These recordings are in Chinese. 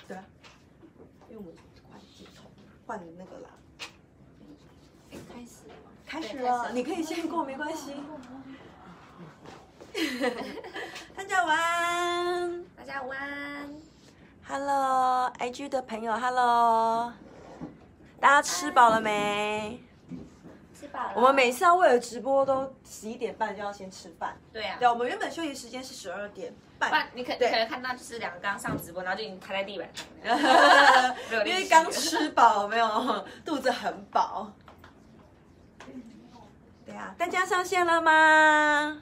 对啊，因为我们换镜头，换那个啦。 开始了吗？ 开始了，你可以先过没关系。大家晚安， 大家晚安。 Hello IG 的朋友 ，Hello， 大家吃饱了没？ 吃饱了。 我们每次要为了直播都11点半就要先吃饭。 对啊。 对，我们原本休息时间是12点半。 不然你可能看到就是两个刚上直播，然后就已经瘫在地板上。 因为刚吃饱，有没有？肚子很饱。对啊，大家上线了吗？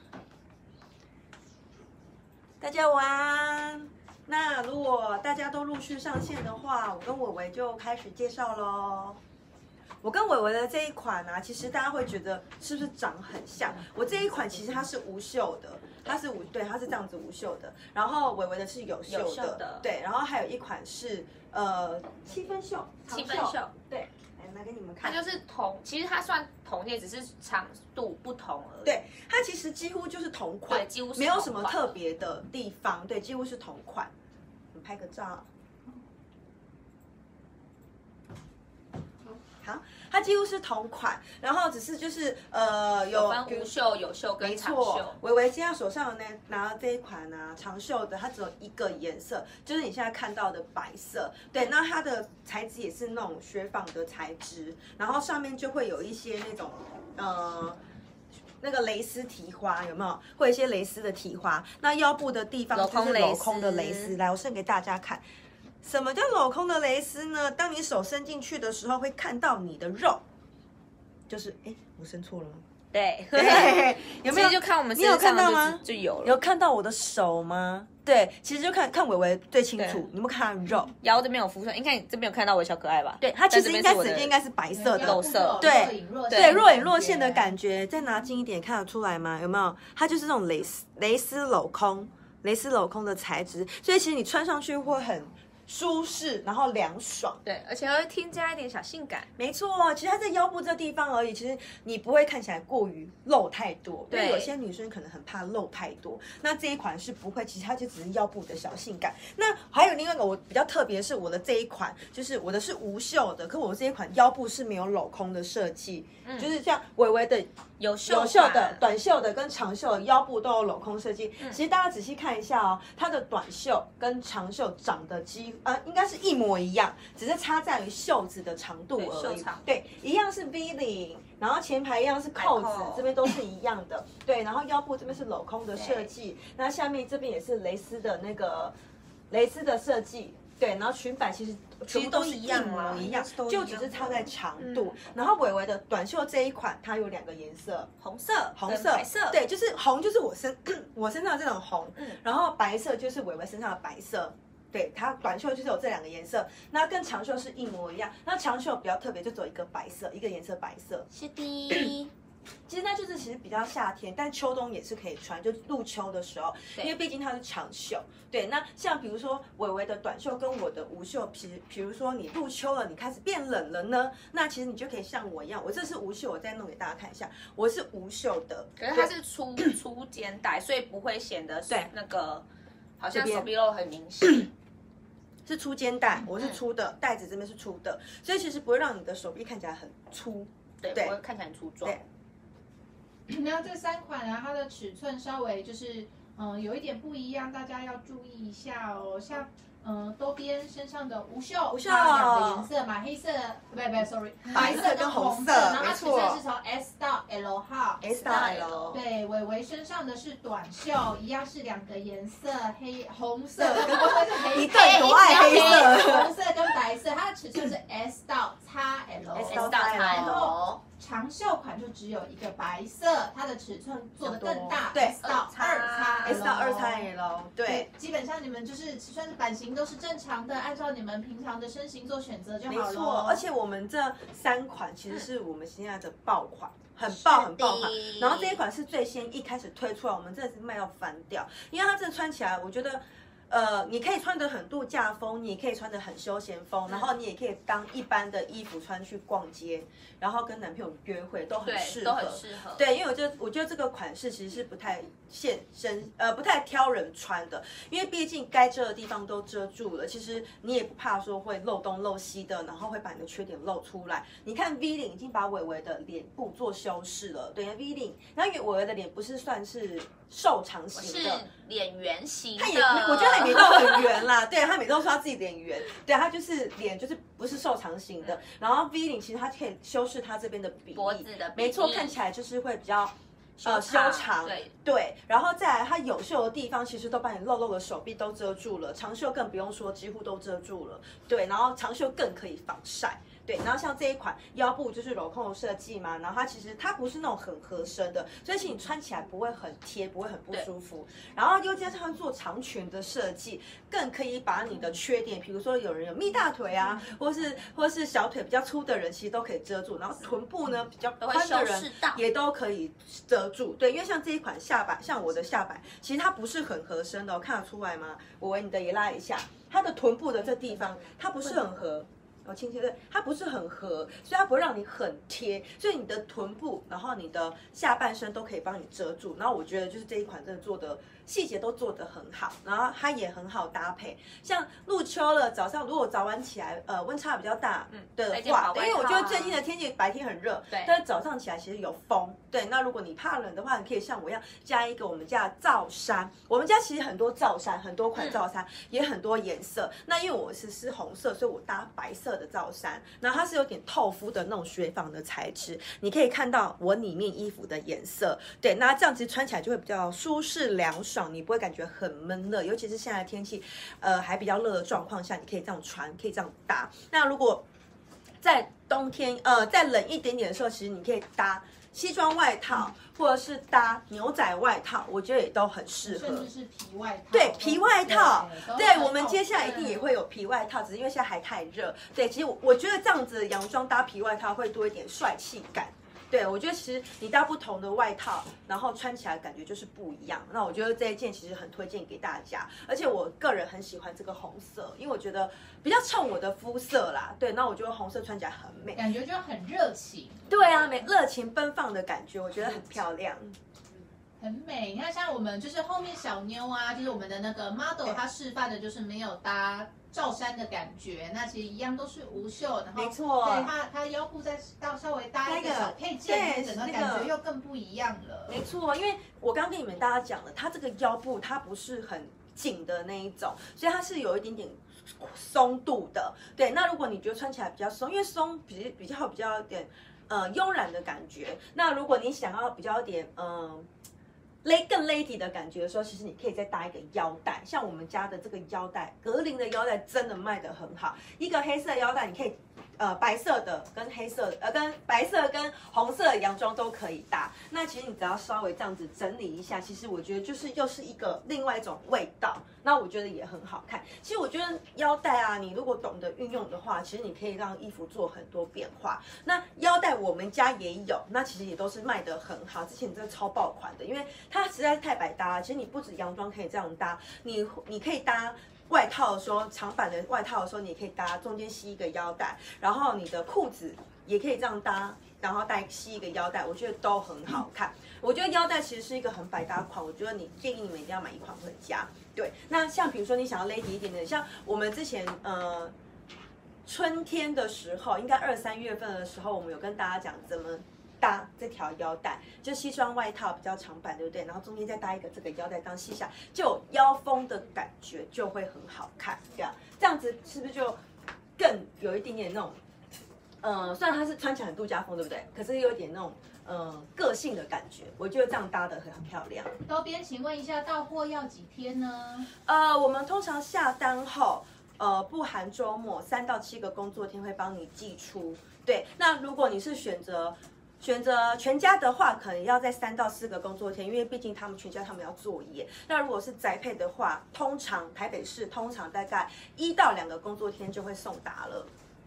大家晚安。那如果大家都陆续上线的话，我跟伟伟就开始介绍喽。我跟伟伟的这一款啊，其实大家会觉得是不是长很像？我这一款其实它是无袖的，它是它是这样子无袖的。然后伟伟的是有袖的，对。然后还有一款是7分袖， 7分袖， 对。来给你们看， 它就是同，其实它算同件，只是长度不同而已。 对，它其实几乎就是同款， 对，几乎是没有什么特别的地方，对，几乎是同款。我们拍个照。好，它几乎是同款，然后只是就是有分无袖、有袖跟长袖。 维维现在手上呢拿的这一款啊，长袖的，它只有一个颜色，就是你现在看到的白色。对，那它的材质也是那种雪纺的材质，然后上面就会有一些那种那个蕾丝提花，有没有？会有一些蕾丝的提花。那腰部的地方就是镂空的蕾丝。来，我伸给大家看。什么叫镂空的蕾丝呢？当你手伸进去的时候，会看到你的肉，就是我伸错了吗？ 对， 有没有？ 就看我们， 你有看到吗？ 就有了。 有看到我的手吗？对，其实就看伟伟最清楚。你有没有看到肉？ 腰这边有浮出来，应该你这边有看到我小可爱吧？ 对，它其实应该是白色的， 肉色， 对，若隐若现的感觉。再拿近一点，看得出来吗？有没有？它就是那种蕾丝镂空的材质，所以其实你穿上去会很舒适，然后凉爽， 对，而且还会添加一点小性感。 没错，其实它在腰部这地方而已，其实你不会看起来过于露太多，因为有些女生可能很怕露太多，那这一款是不会，其实它就只是腰部的小性感。那还有另外一个我比较特别是我的这一款，就是我的是无袖的，可我这一款腰部是没有镂空的设计，就是像微微的有袖的、短袖的跟长袖的腰部都有镂空设计。其实大家仔细看一下哦，它的短袖跟长袖长得应该是一模一样，只是差在于袖子的长度而已。对，一样是 V 领，然后前排一样是扣子，这边都是一样的。对，然后腰部这边是镂空的设计，那下面这边也是蕾丝的设计。对，然后裙摆其实都是一模一样，就只是差在长度。然后伟伟的短袖这一款，它有2个颜色，红色、 白色。 对，就是红就是我身上这种红，然后白色就是伟伟身上的白色。对，它短袖就是有这2个颜色，那跟长袖是一模一样。那长袖比较特别，就只有一个白色，一个颜色白色。 是的。 其实它就是其实比较夏天，但秋冬也是可以穿，就入秋的时候，因为毕竟它是长袖。对，那像比如说伟伟的短袖跟我的无袖，比如说你入秋了，你开始变冷了呢，那其实你就可以像我一样，我这是无袖，我再弄给大家看一下，我是无袖的， 可是它是粗肩带，所以不会显得那个好像手臂肉很明显。 是粗肩带，我是粗的，带子这边是粗的，所以其实不会让你的手臂看起来很粗， 对，不会看起来很粗壮。 然后这3款啊，它的尺寸稍微就是有一点不一样，大家要注意一下哦。像周边身上的无袖，2个颜色嘛，黑色，不 ，sorry， 白色跟红色，然后它尺寸是从 S 到 L 号 ，S 到 L。 对，伟伟身上的是短袖，一样是2个颜色，红色跟你到底多爱黑色？ 红色跟白色，它的尺寸是 S 到 XL，S 到 XL。 长袖款就只有一个白色，它的尺寸做得更大， 对 ，S 到 2XL，对， 基本上你们就是尺寸的版型都是正常的，按照你们平常的身形做选择就好了。 没错，而且我们这3款其实是我们现在的爆款，很爆款。然后这一款是最先一开始推出来，我们真的是卖到翻掉，因为它真的穿起来，我觉得。 你可以穿得很度假风，你也可以穿得很休闲风，然后你也可以当一般的衣服穿去逛街，然后跟男朋友约会都很适合， 都很适合。 对，因为我觉得这个款式其实是不太不太挑人穿的，因为毕竟该遮的地方都遮住了，其实你也不怕说会漏东漏西的，然后会把你的缺点露出来。你看 V 领已经把伟伟的脸部做修饰了，对 V 领，然后因为伟伟的脸不是算是瘦长型的， 是脸圆形的， 我觉得他也没到很圆啦，对他每次都说他自己脸圆，对他就是脸就是不是瘦长型的，然后 V 领其实它可以修饰他这边的比例， 脖子的比例， 没错，看起来就是会比较。修长，对，然后再来，它有袖的地方其实都把你露露的手臂都遮住了，长袖更不用说，几乎都遮住了，对，然后长袖更可以防晒。对，然后像这一款腰部就是镂空的设计嘛，然后它其实它不是那种很合身的，所以其实你穿起来不会很贴，不会很不舒服。然后又加上做长裙的设计，更可以把你的缺点，比如说有人有蜜大腿啊，或是小腿比较粗的人，其实都可以遮住。然后臀部呢比较宽的人也都可以遮住。对，因为像这一款下摆，像我的下摆，其实它不是很合身的，看得出来吗？我你的也拉一下，它的臀部的这地方它不是很合。倾斜对，它不是很合，所以它不会让你很贴，所以你的臀部，然后你的下半身都可以帮你遮住。然后我觉得就是这一款真的做的细节都做得很好，然后它也很好搭配。像入秋了，早上如果早晚起来温差比较大的话，因为我觉得最近的天气白天很热，但是早上起来其实有风。对，那如果你怕冷的话，你可以像我一样加一个我们家的罩衫。我们家其实很多罩衫，很多款罩衫，也很多颜色。那因为我是红色，所以我搭白色的罩衫，然后它是有点透肤的那种雪纺的材质，你可以看到我里面衣服的颜色。对，那这样其实穿起来就会比较舒适凉爽，你不会感觉很闷热，尤其是现在天气还比较热的状况下，你可以这样穿，可以这样搭。那如果在冬天再冷一点点的时候，其实你可以搭西装外套，或者是搭牛仔外套，我觉得也都很适合。 甚至是皮外套。 对，皮外套，对，我们接下来一定也会有皮外套，只是因为现在还太热。对，其实我觉得这样子洋装搭皮外套会多一点帅气感。对，我觉得其实你搭不同的外套，然后穿起来感觉就是不一样。那我觉得这一件其实很推荐给大家，而且我个人很喜欢这个红色，因为我觉得比较衬我的肤色啦。对，那我觉得红色穿起来很美， 感觉就很热情。 对啊，热情奔放的感觉，我觉得很漂亮。 很美，你看像我们就是后面小妞啊，就是我们的那个 model， 她示范的就是没有搭罩衫的感觉，那其实一样都是无袖，然后没错， 对它腰部再稍微搭一个小配件，整个感觉又更不一样了。 没错，因为我刚跟你们大家讲了，它这个腰部它不是很紧的那一种，所以它是有一点点松度的。对，那如果你觉得穿起来比较松，因为松比较有点慵懒的感觉，那如果你想要比较有点更 lady 的感觉的时候，其实你可以再搭一个腰带，像我们家的这个腰带，格林的腰带真的卖得很好，一个黑色腰带你可以白色的跟黑色跟白色跟红色的洋装都可以搭。那其实你只要稍微这样子整理一下，其实我觉得就是又是一个另外一种味道，那我觉得也很好看。其实我觉得腰带啊，你如果懂得运用的话，其实你可以让衣服做很多变化。那腰带我们家也有，那其实也都是卖得很好，之前真的超爆款的，因为它实在是太百搭了。其实你不止洋装可以这样搭，你可以搭外套的时候，长版的外套的时候，你也可以搭中间系一个腰带，然后你的裤子也可以这样搭，然后系一个腰带，我觉得都很好看。我觉得腰带其实是一个很百搭款，我觉得建议你们一定要买一款回家。对，那像比如说你想要 lady 一点的，像我们之前春天的时候，应该2、3月份的时候，我们有跟大家讲怎么搭这条腰带，就西装外套比较长版，对不对？然后中间再搭一个这个腰带当系下，就有腰封的感觉，就会很好看。这样子是不是就更有一点点那种，虽然它是穿起来很度假风，对不对？可是有一点那种个性的感觉，我觉得这样搭得很漂亮。 周边，请问一下，到货要几天呢？ 我们通常下单后，不含周末，3到7个工作天会帮你寄出。对，那如果你是选择全家的话，可能要在3到4个工作天，因为毕竟他们全家他们要作业。那如果是宅配的话，通常台北市通常大概1到2个工作天就会送达了。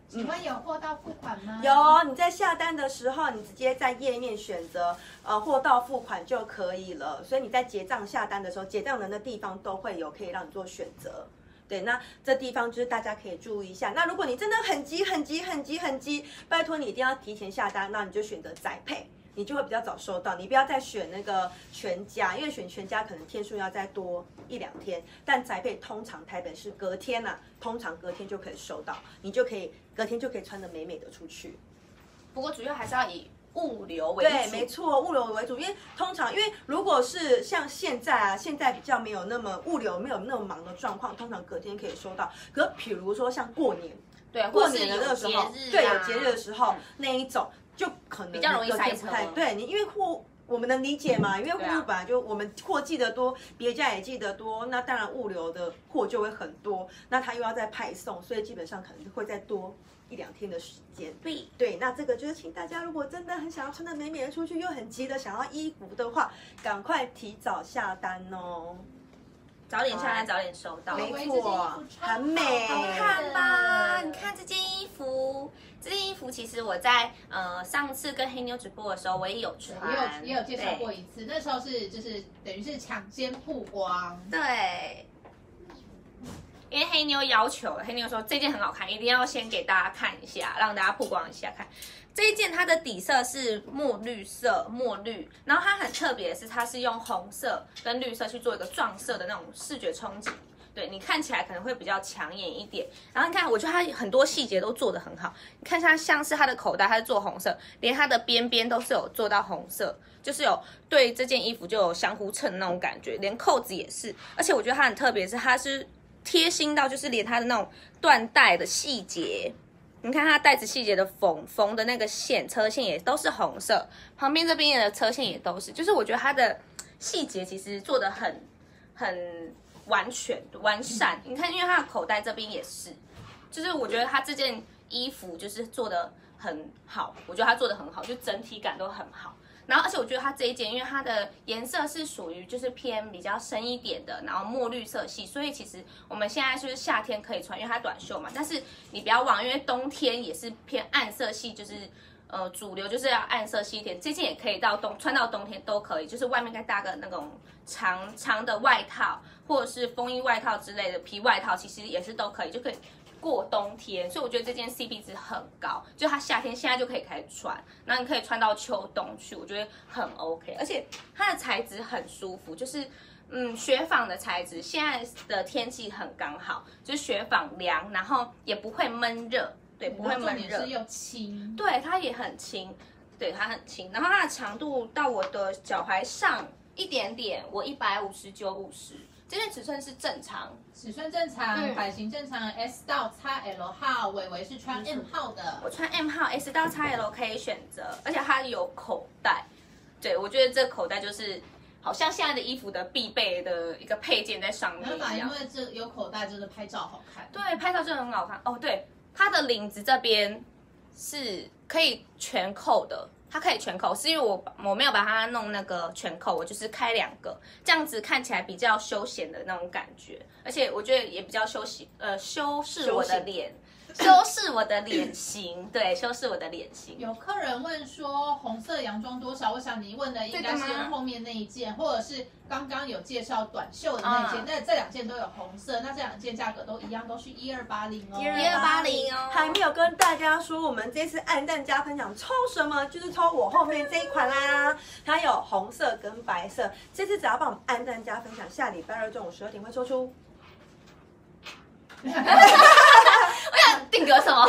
请问有货到付款吗？ 有，你在下单的时候，你直接在页面选择货到付款就可以了。所以你在结账下单的时候，结账人的地方都会有可以让你做选择。对，那这地方就是大家可以注意一下。那如果你真的很急，拜托你一定要提前下单，那你就选择宅配，你就会比较早收到。你不要再选那个全家，因为选全家可能天数要再多1-2天，但宅配通常台北是隔天啊，通常隔天就可以收到，你就可以隔天就可以穿得美美的出去。 不过主要还是要以物流为主， 对，没错，物流为主，因为如果是像现在啊，现在比较没有那么物流没有那么忙的状况，通常隔天可以收到。可比如说像过年， 对， 过年的那个时候，对，有节日的时候那一种，就可能比较容易塞车。 对，你因为我们能理解嘛，因为货物本来就我们货寄得多，别家也寄得多，那当然物流的货就会很多，那他又要再派送，所以基本上可能会再多1-2天的时间。对，那这个就是请大家，如果真的很想要穿得美美的出去，又很急的想要衣服的话，赶快提早下单哦。 早点下单，早点收到。 没错，很美， 好看吧？你看这件衣服，其实我在上次跟黑妞直播的时候，我也有穿， 也有介绍过一次。那时候是就是等于是抢先曝光。 对。因为黑妞要求了，黑妞说这件很好看，一定要先给大家看一下，让大家曝光一下看。这一件它的底色是墨绿，然后它很特别的是，它是用红色跟绿色去做一个撞色的那种视觉冲击，对你看起来可能会比较抢眼一点。然后你看，我觉得它很多细节都做得很好。你看它像是它的口袋，它是做红色，连它的边边都是有做到红色，就是有对这件衣服就有相互衬那种感觉，连扣子也是。而且我觉得它很特别，是它是贴心到就是连它的那种缎带的细节。你看它带子细节的缝的那个线，车线也都是红色，旁边这边的车线也都是，就是我觉得它的细节其实做得很完善。你看，因为它的口袋这边也是，就是我觉得它这件衣服就是做得很好，我觉得它做得很好，就整体感都很好。然后，而且我觉得它这一件，因为它的颜色是属于就是偏比较深一点的，然后墨绿色系，所以其实我们现在就是夏天可以穿，因为它短袖嘛。但是你不要忘，因为冬天也是偏暗色系，就是主流就是要暗色系一点。这件也可以穿到冬天都可以，就是外面再搭个那种长的外套，或者是风衣外套之类的皮外套，其实也是都可以，就可以过冬天。所以我觉得这件 CP 值很高，就它夏天现在就可以开始穿，然后你可以穿到秋冬去，我觉得很 OK。而且它的材质很舒服，就是雪纺的材质，现在的天气很刚好，就是雪纺凉，然后也不会闷热，对，不会闷热， 重点是又轻， 对，它也很轻，对，它很轻，然后它的长度到我的脚踝上一点点，我159、50。这件尺寸是正常， 尺寸正常，版型正常 ，S 到 XL 号，伟伟是穿 M 号的， 我穿 M 号 ，S 到 XL 可以选择，而且它有口袋，对我觉得这口袋就是好像现在的衣服的必备的一个配件在上面一样， 因为这有口袋真的拍照好看， 对，拍照真的很好看哦。对，它的领子这边是可以全扣的。它可以全扣，是因为我没有把它弄那个全扣，我就是开2个，这样子看起来比较休闲的那种感觉，而且我觉得也比较修饰我的脸，修饰我的脸型，对，修饰我的脸型。 有客人问说红色洋装多少？我想你问的应该是后面那一件，或者是刚刚有介绍短袖的那件。那这2件都有红色，那这2件价格都一样，都是1280哦。 1280哦。 还没有跟大家说，我们这次按赞加分享抽什么，就是抽我后面这一款啦。它有红色跟白色，这次只要帮我们按赞加分享，下礼拜2中午12点会抽出。 我想定格什么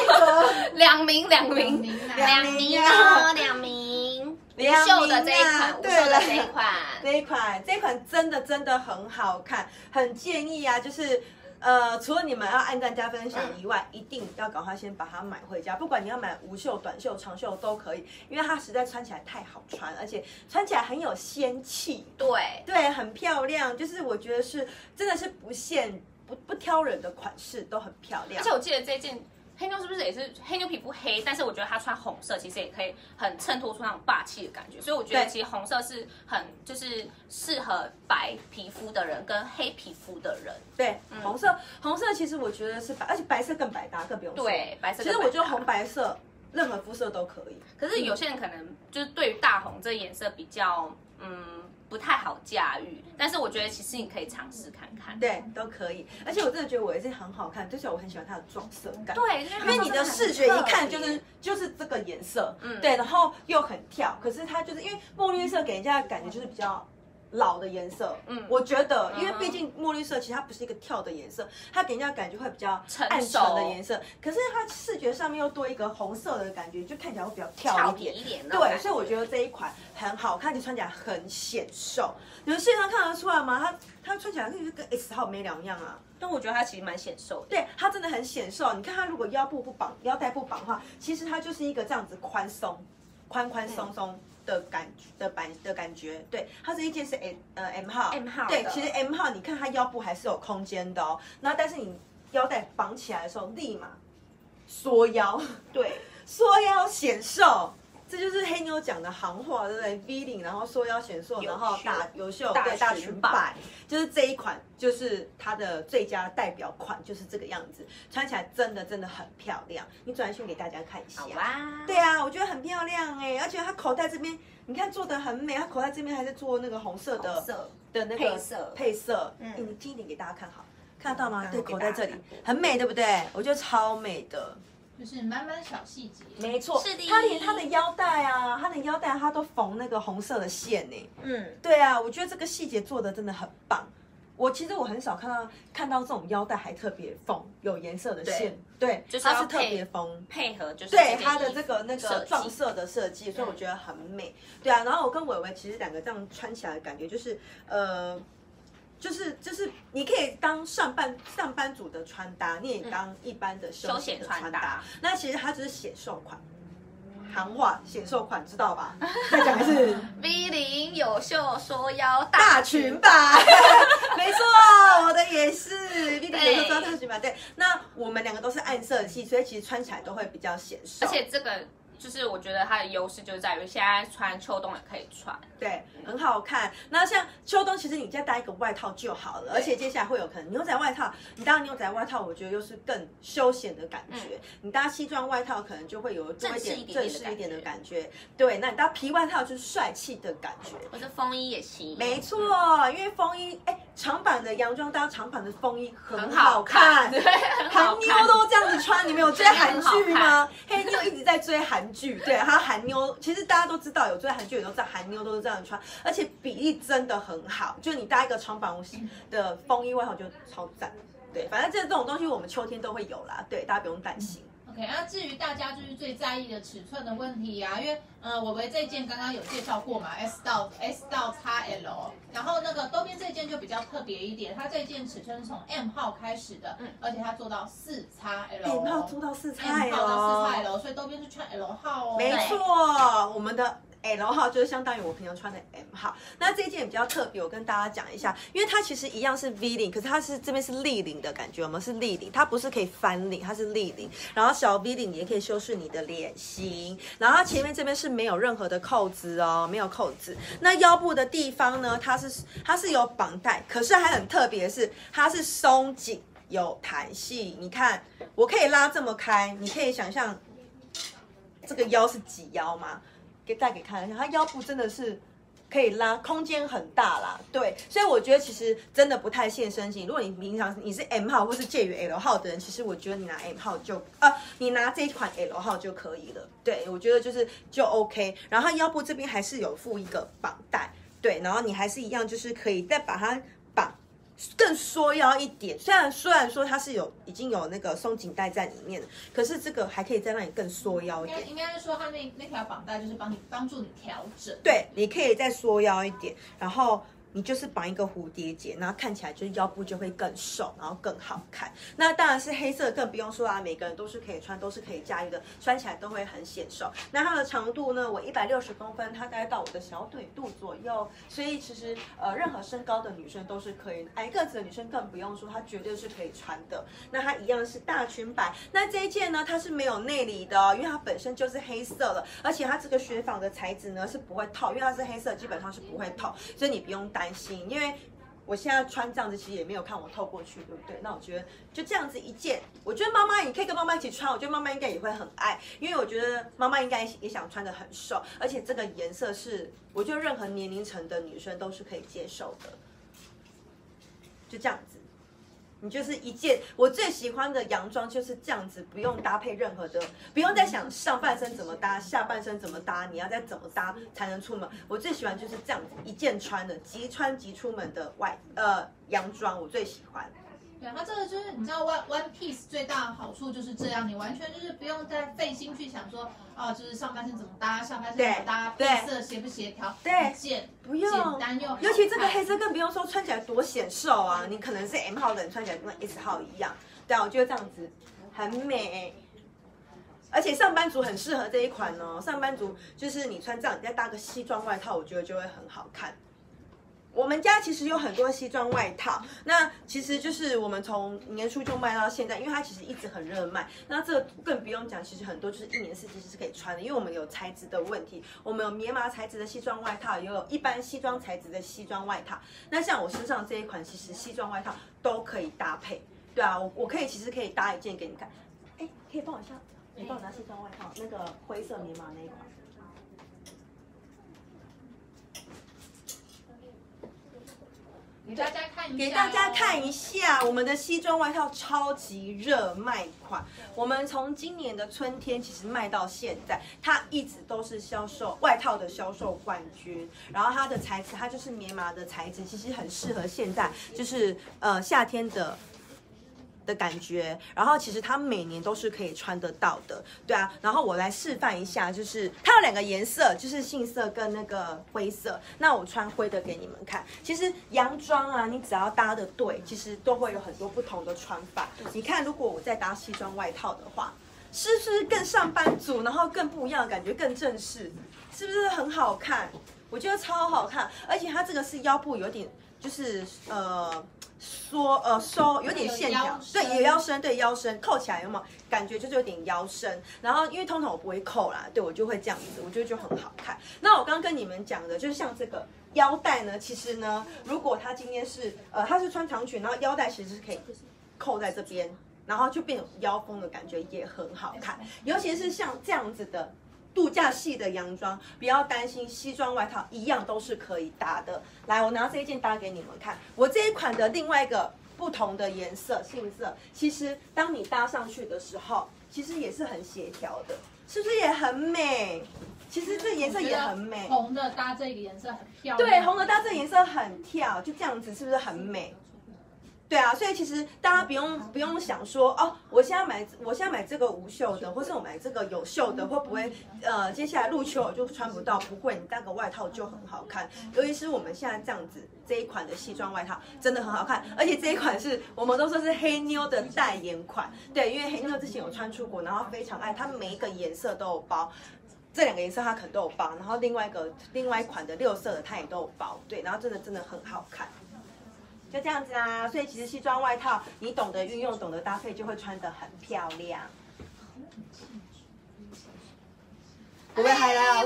？2名哦，2名。无袖的这一款，无袖的这一款真的很好看，很建议啊，就是除了你们要按赞加分享以外，一定要赶快先把它买回家。不管你要买无袖、短袖、长袖都可以，因为它实在穿起来太好穿，而且穿起来很有仙气。对，很漂亮，就是我觉得是真的是不挑人的款式，都很漂亮。 而且我记得这件黑妞是不是也是黑妞皮肤黑，但是我觉得她穿红色其实也可以很衬托出那种霸气的感觉，所以我觉得其实红色是很就是适合白皮肤的人跟黑皮肤的人。 对，红色其实我觉得是白，而且白色更百搭，更不用说。 对，白色其实我觉得红白色任何肤色都可以。 可是有些人可能就是对于大红这颜色比较不太好驾驭，但是我觉得其实你可以尝试看看。 对，都可以。而且我真的觉得我也是很好看，就是我很喜欢它的撞色感。 对， 因为你的视觉一看就是这个颜色，对，然后又很跳。可是它就是因为墨绿色给人家的感觉就是比较老的颜色，我觉得，因为毕竟墨绿色其实它不是一个跳的颜色，它给人家感觉会比较暗沉的颜色。可是它视觉上面又多一个红色的感觉，就看起来会比较跳一点。对，所以我觉得这一款很好看，就穿起来很显瘦。你们线上看得出来吗？它穿起来跟 S 号没两样啊。 但我觉得它其实蛮显瘦的。 对，它真的很显瘦。你看它如果腰带不绑的话，其实它就是一个这样子宽松松的感觉，对，它这一件是M 号，对，其实 M 号你看它腰部还是有空间的哦，然后但是你腰带绑起来的时候立马缩腰，对，缩腰显瘦，这就是黑妞讲的行话，对不对 ？V 领，然后缩腰显瘦，然后有袖，对，大裙摆，就是这一款，就是它的最佳代表款，就是这个样子，穿起来真的很漂亮。你转去给大家看一下， 好啊， 对啊，我觉得很漂亮哎，而且它口袋这边，你看做的很美，它口袋这边还是做那个红色的那个配色，你近一点给大家看好，看得到吗？对，口袋这里很美，对不对？我觉得超美的。 就是满满小细节， 没错， 是的。 它连它的腰带它都缝那个红色的线呢。对啊，我觉得这个细节做的真的很棒。其实我很少看到这种腰带还特别缝有颜色的线，对， 就是它是特别缝配合，就是对它的那个撞色的设计，所以我觉得很美。对啊，然后我跟伟伟其实两个这样穿起来的感觉就是就是你可以当上班族的穿搭，你也当一般的休闲的穿搭。那其实它就是显瘦款，行话显瘦款知道吧？再讲一次 ，V 领有袖缩腰大裙摆，没错，我的也是 V 领有袖缩腰大裙摆。对，那我们两个都是暗色系，所以其实穿起来都会比较显瘦， 而且这个。就是我觉得它的优势就是在于现在穿秋冬也可以穿， 对，很好看。那像秋冬，其实你再搭一个外套就好了，而且接下来会有可能牛仔外套，你搭牛仔外套，我觉得又是更休闲的感觉。你搭西装外套，可能就会有多一点正式一点的感觉。对，那你搭皮外套就是帅气的感觉。 或者风衣也行。 没错，因为风衣，长版的洋装搭长版的风衣很好看， 对， 韩妞都这样子穿，你们有追韩剧吗？黑妞一直在追韩剧，对，她韩妞其实大家都知道，有追韩剧也都知道，韩妞都是这样穿，而且比例真的很好，就是你搭一个长版的风衣外套就超赞。对，反正这种东西我们秋天都会有啦，对，大家不用担心。 OK， 那至于大家就是最在意的尺寸的问题啊，因为伟伟这一件刚刚有介绍过嘛 ，S 到 XL， 然后那个周边这件就比较特别一点，它这件尺寸是从 M 号开始的，而且它做到4XL， M 号做到4XL， M 号到4XL， 所以周边是穿 L 号哦。 没错，我们的L 号就是相当于我平常穿的 M 号。那这一件比较特别，我跟大家讲一下，因为它其实一样是 V 领，可是它是这边是立领的感觉，我们是立领，它不是可以翻领，它是立领。然后小 V 领也可以修饰你的脸型，然后它前面这边是没有任何的扣子哦，没有扣子。那腰部的地方呢，它是有绑带，可是还很特别的是，它是松紧有弹性。你看，我可以拉这么开，你可以想象这个腰是几腰吗？再给看一下，它腰部真的是可以拉，空间很大啦。对，所以我觉得其实真的不太限身形。如果你平常你是 M 号或是介于 L 号的人，其实我觉得你拿 M 号你拿这一款 L 号就可以了。对，我觉得就 OK。然后腰部这边还是有附一个绑带，对，然后你还是一样，就是可以再把它绑更缩腰一点，虽然说它是已经有那个松紧带在里面的，可是这个还可以再让你更缩腰一点。 应该是说它那条绑带就是帮助你调整。 对，你可以再缩腰一点，然后你就是绑一个蝴蝶结，然后看起来就是腰部就会更瘦，然后更好看。那当然是黑色更不用说啊，每个人都是可以穿，都是可以驾驭的，穿起来都会很显瘦。那它的长度呢，我160公分，它大概到我的小腿肚左右，所以其实任何身高的女生都是可以，矮个子的女生更不用说，它绝对是可以穿的。那它一样是大裙摆，那这一件呢，它是没有内里的哦，因为它本身就是黑色了，而且它这个雪纺的材质呢是不会透，因为它是黑色，基本上是不会透，所以你不用担心，因为我现在穿这样子，其实也没有看我透过去，对不对？那我觉得就这样子一件，我觉得妈妈你可以跟妈妈一起穿，我觉得妈妈应该也会很爱，因为我觉得妈妈应该也想穿得很瘦，而且这个颜色是我觉得任何年龄层的女生都是可以接受的，就这样子。你就是一件我最喜欢的洋装就是这样子，不用搭配任何的，不用再想上半身怎么搭，下半身怎么搭，你要再怎么搭才能出门。我最喜欢就是这样子一件穿的，即穿即出门的洋装，我最喜欢。 对，它这个就是你知道 one piece 最大的好处就是这样，你完全就是不用再费心去想说，就是上半身怎么搭，下半身怎么搭，配色协不协调， 对， 一件不用简单又好看， 尤其这个黑色更不用说，穿起来多显瘦啊！你可能是 M 号的人，穿起来跟 S 号一样，对啊，我觉得这样子很美。而且上班族很适合这一款哦，上班族就是你穿这样，你再搭个西装外套，我觉得就会很好看。我们家其实有很多西装外套，那其实就是我们从年初就卖到现在，因为它其实一直很热卖。那这个更不用讲，其实很多就是1年4季是可以穿的，因为我们有材质的问题，我们有棉麻材质的西装外套，也有一般西装材质的西装外套。那像我身上这一款，其实西装外套都可以搭配。对啊，我其实可以搭一件给你看。哎，可以帮我一下，你帮我拿西装外套，那个灰色棉麻那一款。 给大家看一下， 给大家看一下我们的西装外套超级热卖款。我们从今年的春天其实卖到现在，它一直都是外套的销售冠军。然后它的材质，它就是棉麻的材质，其实很适合现在就是夏天的感觉，然后其实它每年都是可以穿得到的，对啊。然后我来示范一下，就是它有2个颜色，就是杏色跟那个灰色。那我穿灰的给你们看。其实洋装啊，你只要搭的对，其实都会有很多不同的穿法。你看，如果我再搭西装外套的话，是不是更上班族，然后更不一样的感觉，更正式，是不是很好看？我觉得超好看，而且它这个是腰部有点就是收有点线条，对，有腰身，对腰身扣起来有没有感觉就是有点腰身？然后因为通常我不会扣啦，对我就会这样子，我觉得就很好看。那我刚刚跟你们讲的，就是像这个腰带呢，其实呢，如果他今天是他是穿长裙，然后腰带其实是可以扣在这边，然后就变成腰封的感觉，也很好看。尤其是像这样子的度假系的洋装，不要担心，西装外套一样都是可以搭的。来，我拿这一件搭给你们看。我这一款的另外一个不同的颜色，杏色，其实当你搭上去的时候，其实也是很协调的，是不是也很美？其实这颜色也很美， 红的搭这个颜色很漂亮。 对，红的搭这个颜色很跳，就这样子，是不是很美？对啊，所以其实大家不用想说我现在买这个无袖的，或是我买这个有袖的，会不会接下来入秋我就穿不到？不会，你搭个外套就很好看。尤其是我们现在这样子这一款的西装外套真的很好看，而且这一款是我们都说是黑妞的代言款，对，因为黑妞之前有穿出国，然后非常爱，它每一个颜色都有包。这2个颜色它可能都有包，然后另外一款的6色的它也都有包，对，然后真的很好看。就这样子啊，所以其实西装外套你懂得运用，懂得搭配，就会穿得很漂亮。不会嗨啦！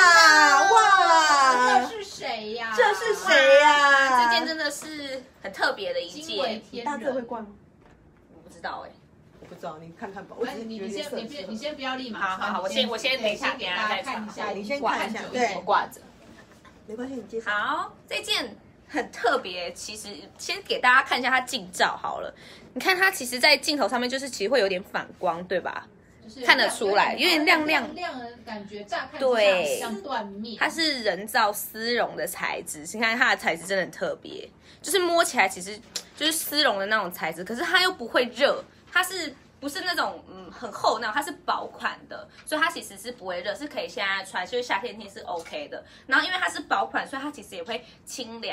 哇！ 这是谁呀？ 这是谁呀？ 这件真的是很特别的一件。 大这会挂吗？ 我不知道哎， 我不知道，你看看吧。 你先不要立马穿。 好，我先等一下给大家看一下， 你先看一下，对， 我挂着。 没关系，你介绍。 好，这件很特别，其实先给大家看一下它近照好了。你看它其实，在镜头上面其实会有点反光，对吧？看得出来，有点亮的感觉，乍看对， 像缎面。 它是人造丝绒的材质，你看它的材质真的很特别，就是摸起来其实就是丝绒的那种材质，可是它又不会热，它是不是那种很厚那种，它是薄款的，所以它其实是不会热，是可以现在穿，就是夏天天是 OK 的。然后因为它是薄款，所以它其实也会清凉。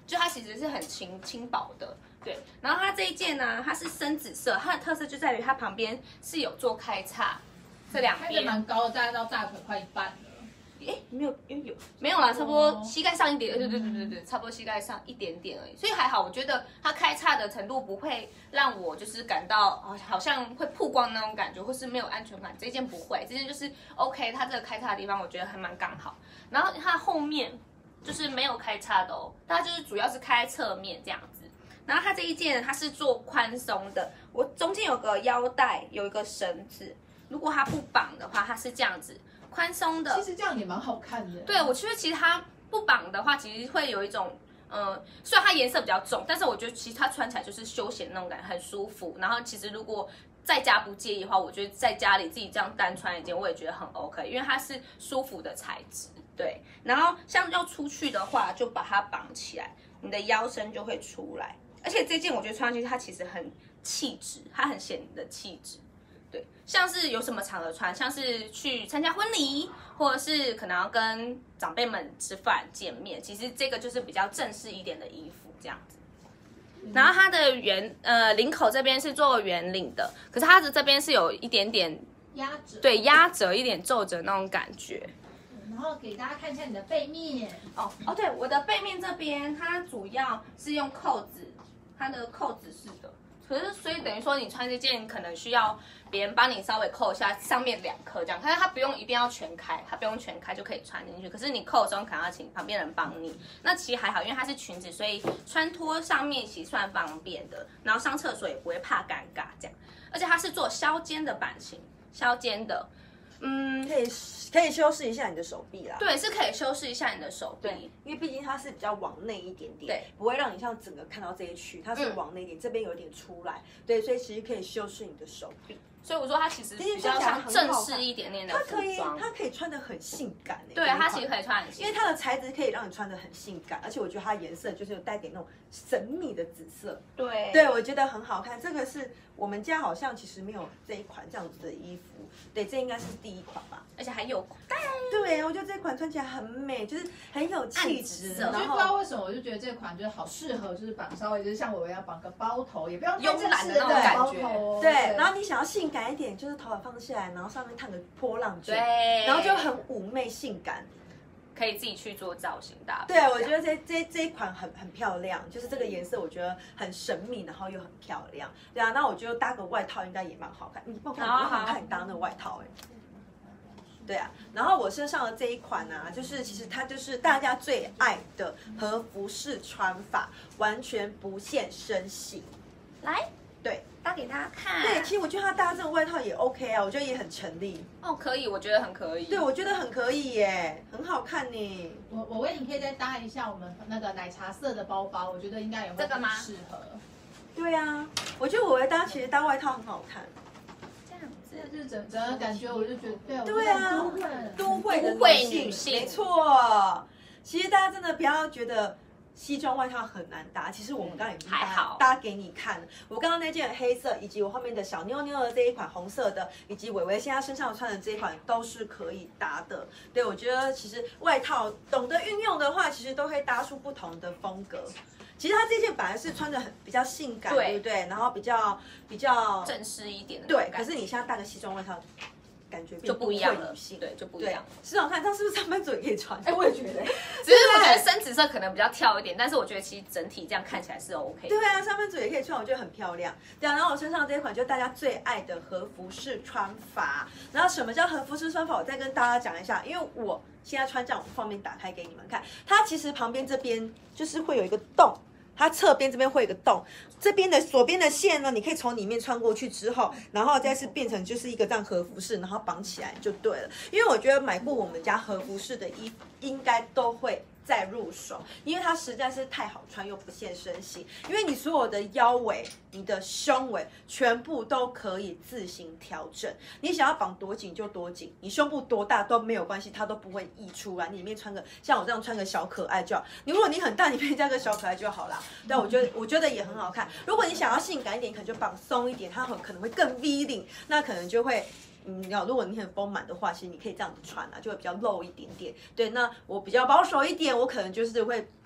就它其实是很轻薄的。对，然后它这一件呢，它是深紫色，它的特色就在于它旁边是有做开叉，这两边蛮高的，大概到大腿快一半了。 没有啦，差不多膝盖上一点，对，差不多膝盖上一点点而已，所以还好，我觉得它开叉的程度不会让我就是感到好像会曝光那种感觉，或是没有安全感。这件不会，这件就是 OK， 它这个开叉的地方我觉得还蛮刚好，然后它后面就是没有开叉的哦，它就是主要是开侧面这样子。然后它这一件它是做宽松的，我中间有个腰带，有一个绳子，如果它不绑的话，它是这样子。宽松的， 其实这样也蛮好看的。 对，我觉得其实它不绑的话，其实会有一种，虽然它颜色比较重，但是我觉得其实它穿起来就是休闲那种感觉，很舒服。然后其实如果在家不介意的话，我觉得在家里自己这样单穿一件，我也觉得很 OK， 因为它是舒服的材质。对，然后像要出去的话，就把它绑起来，你的腰身就会出来。而且这件我觉得穿上去它其实很气质，它很显你的气质。对，像是有什么场合穿，像是去参加婚礼，或者是可能要跟长辈们吃饭见面，其实这个就是比较正式一点的衣服这样子。然后它的领口这边是做圆领的，可是它的这边是有一点点压褶， 对，压褶一点皱褶那种感觉。 然后给大家看一下你的背面。 对，我的背面这边它主要是用扣子，它的扣子是的。可是，所以等于说你穿这件可能需要别人帮你稍微扣一下上面2颗这样，但是它不用一定要全开，它不用全开就可以穿进去。可是你扣的时候可能要请旁边人帮你。那其实还好，因为它是裙子，所以穿脱上面其实算方便的，然后上厕所也不会怕尴尬这样。而且它是做削肩的版型，削肩的， 可以修饰一下你的手臂啦。 对，是可以修饰一下你的手臂， 对，因为毕竟它是比较往内一点点， 对， 不会让你像整个看到这一区，它是往内一点，这边有点出来，对，所以其实可以修饰你的手臂。 所以我说它其实比较像正式一点点的服装， 它可以穿得很性感对，它其实可以穿很性感， 因为它的材质可以让你穿得很性感，而且我觉得它颜色就是有带点那种神秘的紫色，对，我觉得很好看。这个是我们家好像其实没有这一款这样子的衣服，对，这应该是第一款吧， 而且还有口袋。 对，我觉得这款穿起来很美，就是很有气质。 我就不知道为什么，我就觉得这款就是好适合，就是绑稍微就是像我一样绑个包头，也不要慵懒的那种感觉。 对，然后你想要性感一点，就是头发放下来，然后上面烫个波浪卷， 对， 然后就很妩媚性感。 可以自己去做造型搭配。 对，我觉得这一款很漂亮，就是这个颜色我觉得很神秘，然后又很漂亮。对啊，那我觉得搭个外套应该也蛮好看。你帮我看你搭那个外套对啊，然后我身上的这一款呢，就是其实它就是大家最爱的和服式穿法，完全不限身形。 来， 对， 搭给大家看。 对，其实我觉得它搭这个外套也 OK 啊，我觉得也很成立。 可以，我觉得很可以。 对，我觉得很可以耶，很好看呢。 我为你可以再搭一下我们那个奶茶色的包包，我觉得应该也会很适合。 对啊，我觉得我会搭，其实搭外套很好看。 就是整个感觉，我就觉得对啊，都会的女性，没错。其实大家真的不要觉得西装外套很难搭，其实我们刚刚已经搭给你看了。我刚刚那件黑色，以及我后面的小妞妞的这一款红色的，以及伟伟现在身上穿的这一款，都是可以搭的。对，我觉得其实外套懂得运用的话，其实都会搭出不同的风格。其实它这件本来是穿的比较性感，对不对？然后比较正式一点的， 对。可是你现在搭个西装外套，感觉就不一样了，对，就不一样。 试想看，这样是不是上班族也可以穿？ 我也觉得。 只是我觉得深紫色可能比较跳一点，但是我觉得其实整体这样看起来是 OK。 对啊，上班族也可以穿，我觉得很漂亮。对啊，然后我身上这一款就是大家最爱的和服式穿法。然后什么叫和服式穿法？我再跟大家讲一下，因为我现在穿这样，我方便打开给你们看。它其实旁边这边就是会有一个洞。它侧边这边会有一个洞，这边的左边的线呢，你可以从里面穿过去之后，然后再是变成就是一个这样和服式，然后绑起来就对了。因为我觉得买过我们家和服式的衣服，应该都会再入手，因为它实在是太好穿又不限身形。因为你所有的腰围、你的胸围全部都可以自行调整，你想要绑多紧就多紧，你胸部多大都没有关系，它都不会溢出来。你里面穿个像我这样穿个小可爱就好，如果你很大，你可以加个小可爱就好啦。但我觉得也很好看。如果你想要性感一点，可能就绑松一点，它可能会更 V 领，那可能就会。如果你很丰满的话，其实你可以这样子穿啊，就会比较露一点点。对，那我比较保守一点，我可能就是会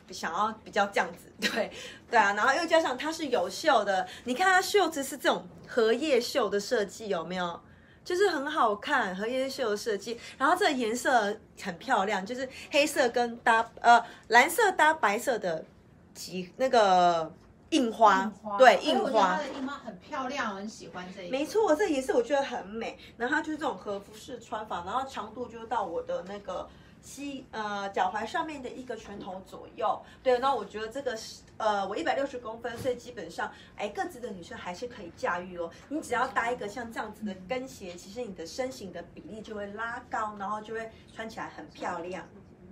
想要比较这样子，对啊，然后又加上它是有袖的，你看它袖子是这种荷叶袖的设计，有没有？就是很好看，荷叶袖的设计，然后这个颜色很漂亮，就是黑色跟蓝色搭白色的那个印花，对，印花， 它的印花很漂亮，我很喜欢这一个。 没错，这颜色我觉得很美，然后它就是这种和服式穿法，然后长度就到我的那个脚踝上面的一个拳头左右，对，那我觉得这个我160公分，所以基本上个子的女生还是可以驾驭哦。你只要搭一个像这样子的跟鞋，其实你的身形的比例就会拉高，然后就会穿起来很漂亮。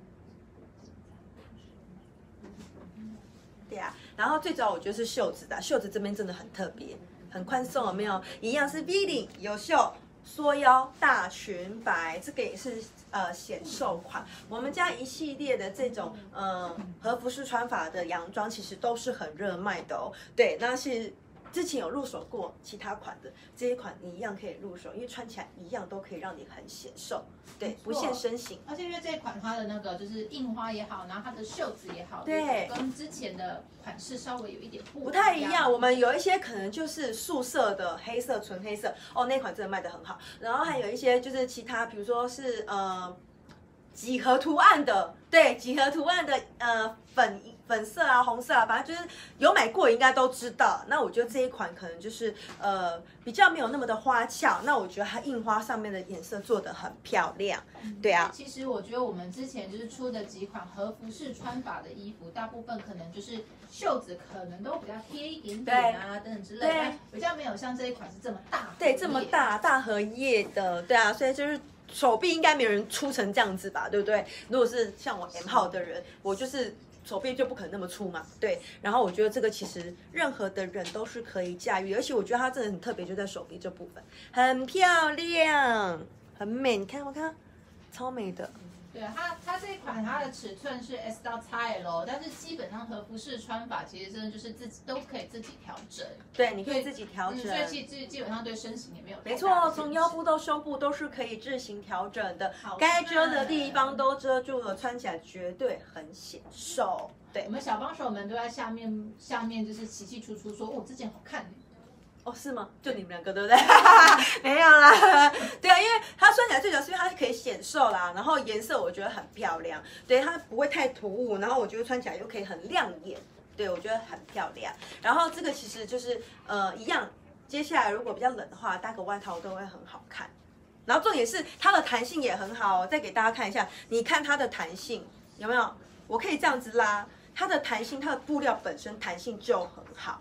对啊，然后最主要我觉得是袖子的，袖子这边真的很特别，很宽松，有没有？一样是 V 领有袖。缩腰大裙摆，这个也是显瘦款。我们家一系列的这种和服式穿法的洋装，其实都是很热卖的哦。对，那是之前有入手过其他款的，这一款你一样可以入手，因为穿起来一样都可以让你很显瘦，对，不限身形。 而且因为这一款它的那个就是印花也好，然后它的袖子也好， 对， 跟之前的款式稍微有一点不太一样。我们有一些可能就是素色的黑色，纯黑色哦，那款真的卖得很好。然后还有一些就是其他，比如说是几何图案的，对，几何图案的粉色啊、红色啊，反正就是有买过应该都知道。那我觉得这一款可能就是比较没有那么的花俏，那我觉得它印花上面的颜色做得很漂亮，对啊。 其实我觉得我们之前就是出的几款和服式穿法的衣服，大部分可能就是袖子可能都比较贴一点点啊等等之类的，比较没有像这一款是这么大， 对，这么大荷叶的，对啊，所以就是。手臂应该没有人粗成这样子吧，对不对？如果是像我 M 号的人，我就是手臂就不可能那么粗嘛，对。然后我觉得这个其实任何的人都是可以驾驭，而且我觉得它真的很特别，就在手臂这部分，很漂亮，很美。你看，我看，超美的。 对，它这一款它的尺寸是 S 到 XL， 但是基本上和服式穿法其实真的就是自己都可以自己调整。 对，你可以自己调整， 所以基本上对身形也没有。 没错，从腰部到胸部都是可以自行调整的，该遮的地方都遮住了，穿起来绝对很显瘦。对， 我们小帮手们都在下面就是齐齐楚楚说，哦，这件好看。 哦，是吗？就你们两个对不对？没有啦，对啊，因为它穿起来最主要是因为它可以显瘦啦，然后颜色我觉得很漂亮，对，它不会太突兀，然后我觉得穿起来又可以很亮眼，对我觉得很漂亮。然后这个其实就是一样，接下来如果比较冷的话，搭个外套都会很好看。然后重点是它的弹性也很好哦，再给大家看一下，你看它的弹性有没有？我可以这样子拉，它的弹性，它的布料本身弹性就很好。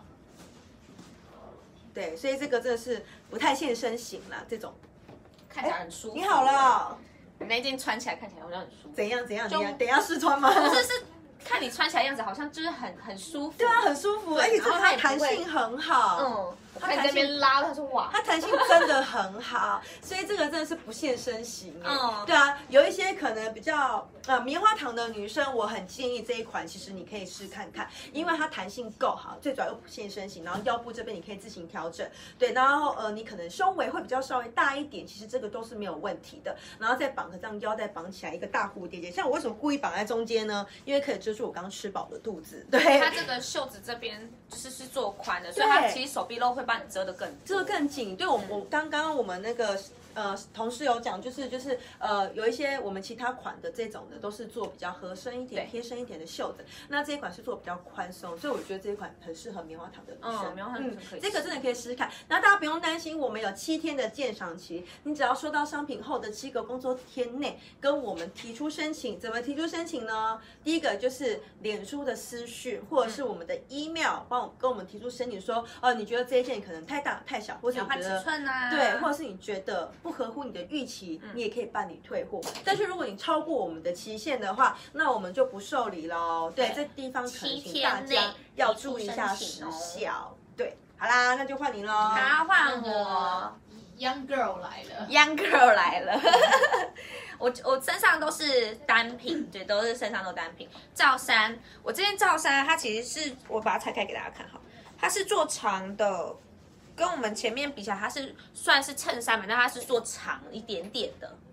对，所以这个真的是不太限身形啦，这种看起来很舒服。 你好了， 你那件穿起来看起来好像很舒服。 怎样？等一下试穿吗？ 不是，是看你穿起来样子好像就是很舒服。 对啊，很舒服，而且它弹性很好。 它弹性拉，他说哇， 它弹性真的很好，所以这个真的是不限身形对啊，有一些可能比较棉花糖的女生，我很建议这一款，其实你可以试看看，因为它弹性够好，最主要又不限身形，然后腰部这边你可以自行调整，对，然后你可能胸围会比较稍微大一点，其实这个都是没有问题的，然后再绑个这样腰带绑起来一个大蝴蝶结，像我为什么故意绑在中间呢？因为可以遮住我刚吃饱的肚子，对。 它这个袖子这边是做宽的，所以它其实手臂肉会帮你遮得更紧。对，我刚刚我们那个同事有讲，就是有一些我们其他款的这种的都是做比较合身一点、贴身一点的袖子，那这一款是做比较宽松，所以我觉得这一款很适合棉花糖的女生。 棉花糖可以， 这个真的可以试试看。然后大家不用担心，我们有7天的鉴赏期，你只要收到商品后的7个工作天内跟我们提出申请。怎么提出申请呢？第一个就是脸书的私讯，或者是我们的 email，跟我们提出申请说，你觉得这一件可能太大太小，或者你觉得尺寸啊， 对，或者是你觉得不合乎你的预期，你也可以办理退货。但是如果你超过我们的期限的话，那我们就不受理喽。对，这地方可能请大家要注意一下时效。对，好啦，那就换你喽。 好，换我。 Young girl 来了 ，Young girl 来了。我身上都是单品，对，都是身上都单品。罩衫，我这件罩衫它其实是我把它拆开给大家看哈，它是做长的，跟我们前面比起来，它是算是衬衫嘛，但它是做长一点点的，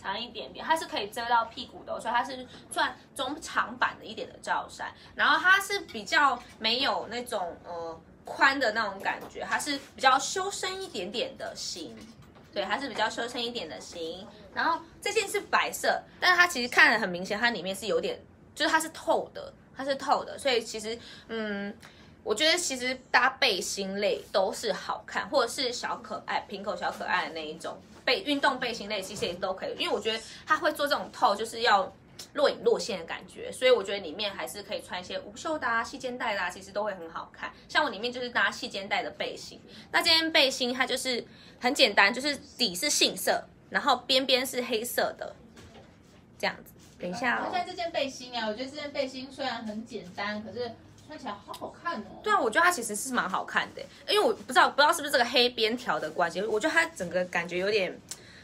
长一点点，它是可以遮到屁股的，所以它是算中长版的一点的罩衫。然后它是比较没有那种宽的那种感觉，它是比较修身一点点的型。对，它是比较修身一点的型。然后这件是白色，但是它其实看得很明显，它里面是有点，就是它是透的，所以其实我觉得其实搭背心类都是好看，或者是小可爱、平口小可爱的那一种运动背心类，其实也都可以。因为我觉得它会做这种透，就是要若隐若现的感觉，所以我觉得里面还是可以穿一些无袖的啊、细肩带的啊，其实都会很好看。像我里面就是搭细肩带的背心，那这件背心它就是很简单，就是底是杏色，然后边边是黑色的，这样子。等一下现在这件背心啊，我觉得这件背心虽然很简单，可是穿起来好好看哦。 对啊，我觉得它其实是蛮好看的，因为我不知道是不是这个黑边条的关系，我觉得它整个感觉有点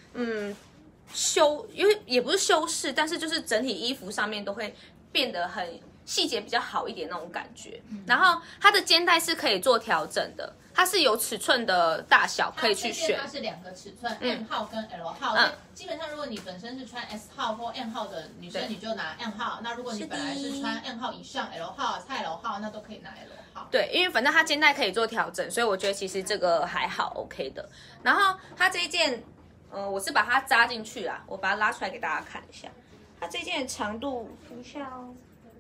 也不是修饰，但是就是整体衣服上面都会变得很细节比较好一点那种感觉。然后它的肩带是可以做调整的，它是有尺寸的大小可以去选。 它是2个尺寸，M 号跟 L 号。所以基本上如果你本身是穿 S 号或 M 号的女生，你就拿 M 号。那如果你本来是穿 M 号以上 L 号、XL 号，那都可以拿 L 号。 对，因为反正它肩带可以做调整，所以我觉得其实这个还好 OK 的。然后它这一件我是把它扎进去啦，我把它拉出来给大家看一下。它这件长度，等一下哦。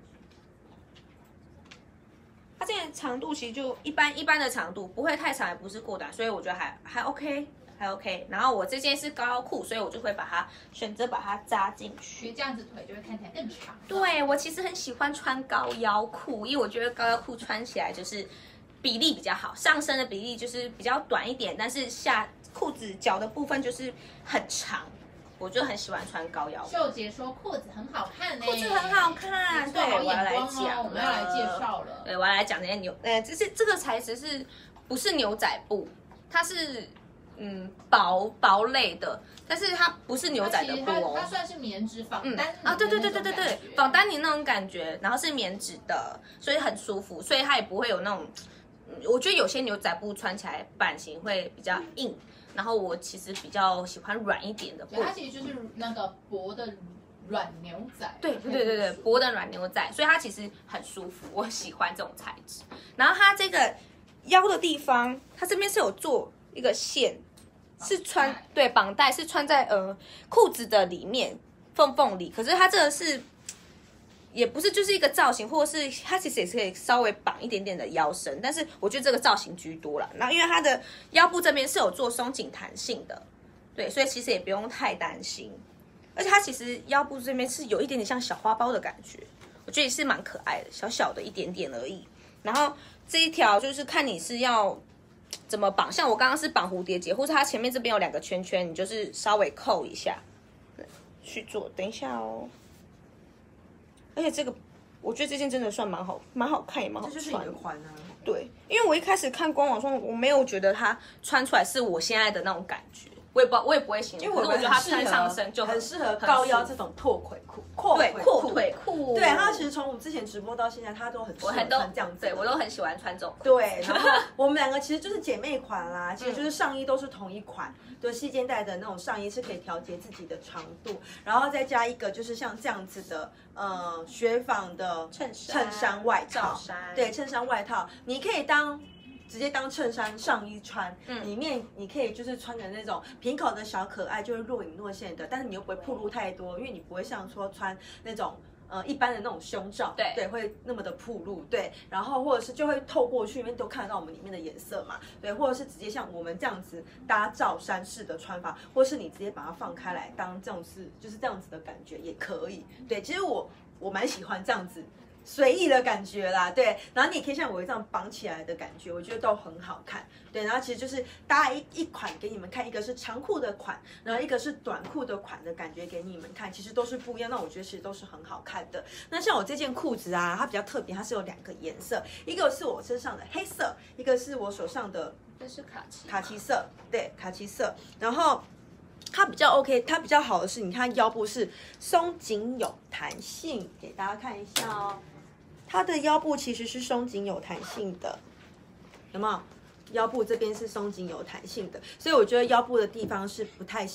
它这件长度其实就一般的长度，不会太长，也不是过短，所以我觉得还 OK， 还 OK。然后我这件是高腰裤，所以我就会选择把它扎进去， 这样子腿就会看起来更长。 对，我其实很喜欢穿高腰裤，因为我觉得高腰裤穿起来就是比例比较好，上身的比例就是比较短一点，但是裤子脚的部分就是很长，我就很喜欢穿高腰裤。 秀姐说裤子很好看呢， 裤子很好看，对，我要来讲， 我们要来介绍了。 对，我要来讲这些这个材质不是牛仔布，它是薄类的，但是它不是牛仔的布哦， 它算是棉质仿丹啊，对，仿丹尼那种感觉，然后是棉质的，所以很舒服，所以它也不会有那种，我觉得有些牛仔布穿起来版型会比较硬。然后我其实比较喜欢软一点的布， 它其实就是那个薄的软牛仔。 对，薄的软牛仔，所以它其实很舒服，我喜欢这种材质。然后它这个腰的地方，它这边是有做一个线，是绑带是穿在裤子的里面缝里，可是它这个是。也不是就是一个造型，或者是它其实也是可以稍微绑一点点的腰身，但是我觉得这个造型居多啦。然后因为它的腰部这边是有做松紧弹性的，对，所以其实也不用太担心。而且它其实腰部这边是有一点点像小花包的感觉，我觉得也是蛮可爱的，小小的一点点而已。然后这一条就是看你是要怎么绑，像我刚刚是绑蝴蝶结，或是它前面这边有2个圈圈，你就是稍微扣一下去做。等一下哦。而且这个，我觉得这件真的算蛮好看，也蛮好穿的。 这就是你的款啊。 对，因为我一开始看官网上，我没有觉得它穿出来是我现在的那种感觉，我也不会形容，因为我觉得它穿上身就很适合高腰这种阔腿裤， 阔腿裤。 对，它其实从我们之前直播到现在，它都很适合穿这样子。 对，我都很喜欢穿这种。 对，然后我们2个其实就是姐妹款啦，其实就是上衣都是同一款。对，细肩带的那种上衣是可以调节自己的长度，然后再加一个就是像这样子的雪纺的衬衫外套，对，衬衫外套你可以直接当衬衫上衣穿，里面你可以就是穿的那种平口的小可爱，就是若隐若现的，但是你又不会暴露太多，因为你不会像说穿那种。一般的那种胸罩，对，会那么的暴露，对，然后或者是就会透过去里面都看得到我们里面的颜色嘛，对，或者是直接像我们这样子搭罩衫式的穿法，或是你直接把它放开来当这种就是这样子的感觉也可以，对，其实我蛮喜欢这样子。随意的感觉啦，对，然后你也可以像我这样绑起来的感觉，我觉得都很好看，对，然后其实就是搭一款给你们看，一个是长裤的款，然后一个是短裤的款的感觉给你们看，其实都是不一样，那我觉得其实都是很好看的。那像我这件裤子啊，它比较特别，它是有2个颜色，一个是我身上的黑色，一个是我手上的这是卡其色，对，卡其色，然后。它比较 OK， 它比较好的是，你看腰部是松紧有弹性，给大家看一下哦。它的腰部其实是松紧有弹性的，有没有？腰部这边是松紧有弹性的，所以我觉得腰部的地方是不太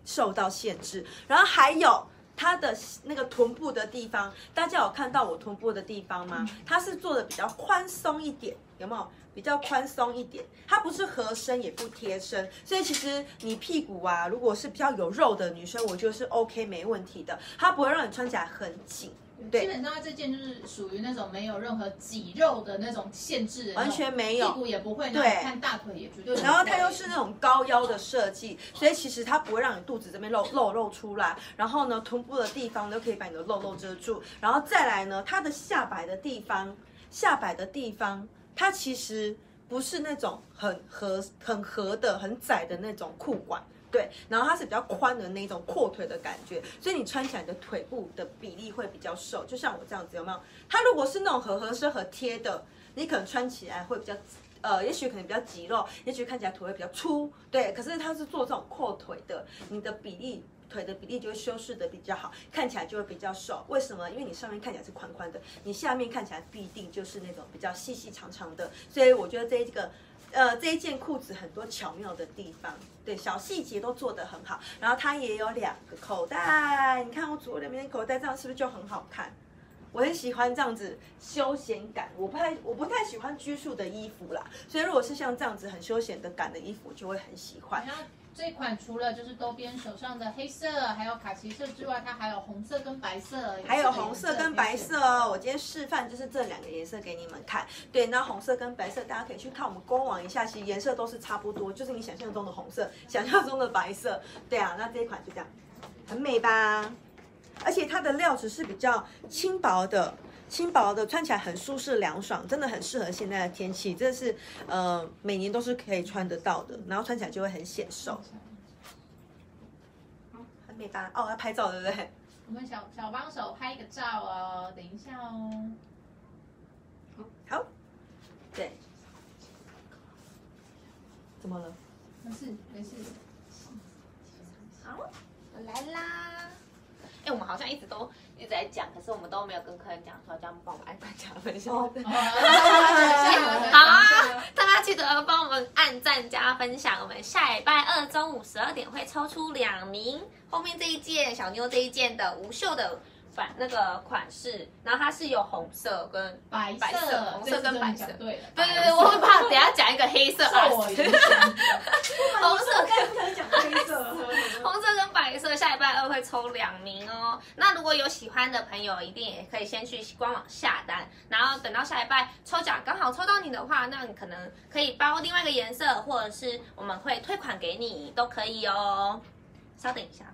受到限制。然后还有它的那个臀部的地方，大家有看到我臀部的地方吗？它是做的比较宽松一点，有没有？比较宽松一点，它不是合身也不贴身，所以其实你屁股啊，如果是比较有肉的女生，我觉得是 OK 没问题的，它不会让你穿起来很紧。对， 基本上这件就是属于那种没有任何挤肉的那种限制， 完全没有， 屁股也不会， 对， 看大腿也绝对不会。 然后它又是那种高腰的设计，所以其实它不会让你肚子这边露出来，然后呢，臀部的地方都可以把你的肉遮住，然后再来呢，它的下摆的地方，它其实不是那种很合的、很窄的那种裤管。对，然后它是比较宽的那种阔腿的感觉，所以你穿起来的腿部的比例会比较瘦，就像我这样子，有没有？它如果是那种合身合贴的，你可能穿起来会比较，也许可能比较肌肉，也许看起来腿会比较粗，对。可是它是做这种阔腿的，你的腿的比例就会修饰的比较好，看起来就会比较瘦。为什么？因为你上面看起来是宽宽的，你下面看起来必定就是那种比较细细长长的，所以我觉得这一件裤子很多巧妙的地方，对，小细节都做得很好。然后它也有2个口袋，你看我左两边的口袋，这样是不是就很好看？我很喜欢这样子休闲感，我不太喜欢拘束的衣服啦，所以如果是像这样子很休闲的感的衣服，我就会很喜欢。 这一款除了就是兜边手上的黑色，还有卡其色之外，它还有红色跟白色， 还有红色跟白色哦。我今天示范就是这2个颜色给你们看。对，那红色跟白色大家可以去看我们官网一下，其实颜色都是差不多，就是你想象中的红色，想象中的白色。对啊，那这一款就这样，很美吧？而且它的料子是比较轻薄的，穿起来很舒适凉爽，真的很适合现在的天气。这是每年都是可以穿得到的，然后穿起来就会很显瘦。很美吧？哦，要拍照对不对？ 我们小帮手拍一个照哦，等一下哦。 好，对。怎么了？ 没事。 好，我来啦。我们好像一直在讲，可是我们都没有跟客人讲说，叫他们帮我们按赞加分享。好啊，大家记得帮我们按赞加分享。我们下礼拜2中午12点会抽出2名，后面这一件小妞这一件的无袖的那个款式，然后它是有红色跟白色，红色跟白色。对，我会怕等一下讲一个黑色啊。红色跟讲黑色， 红色跟白色，下礼拜2会抽2名哦。那如果有喜欢的朋友，一定也可以先去官网下单，然后等到下礼拜抽奖刚好抽到你的话，那你可能可以包另外一个颜色，或者是我们会退款给你，都可以哦。稍等一下。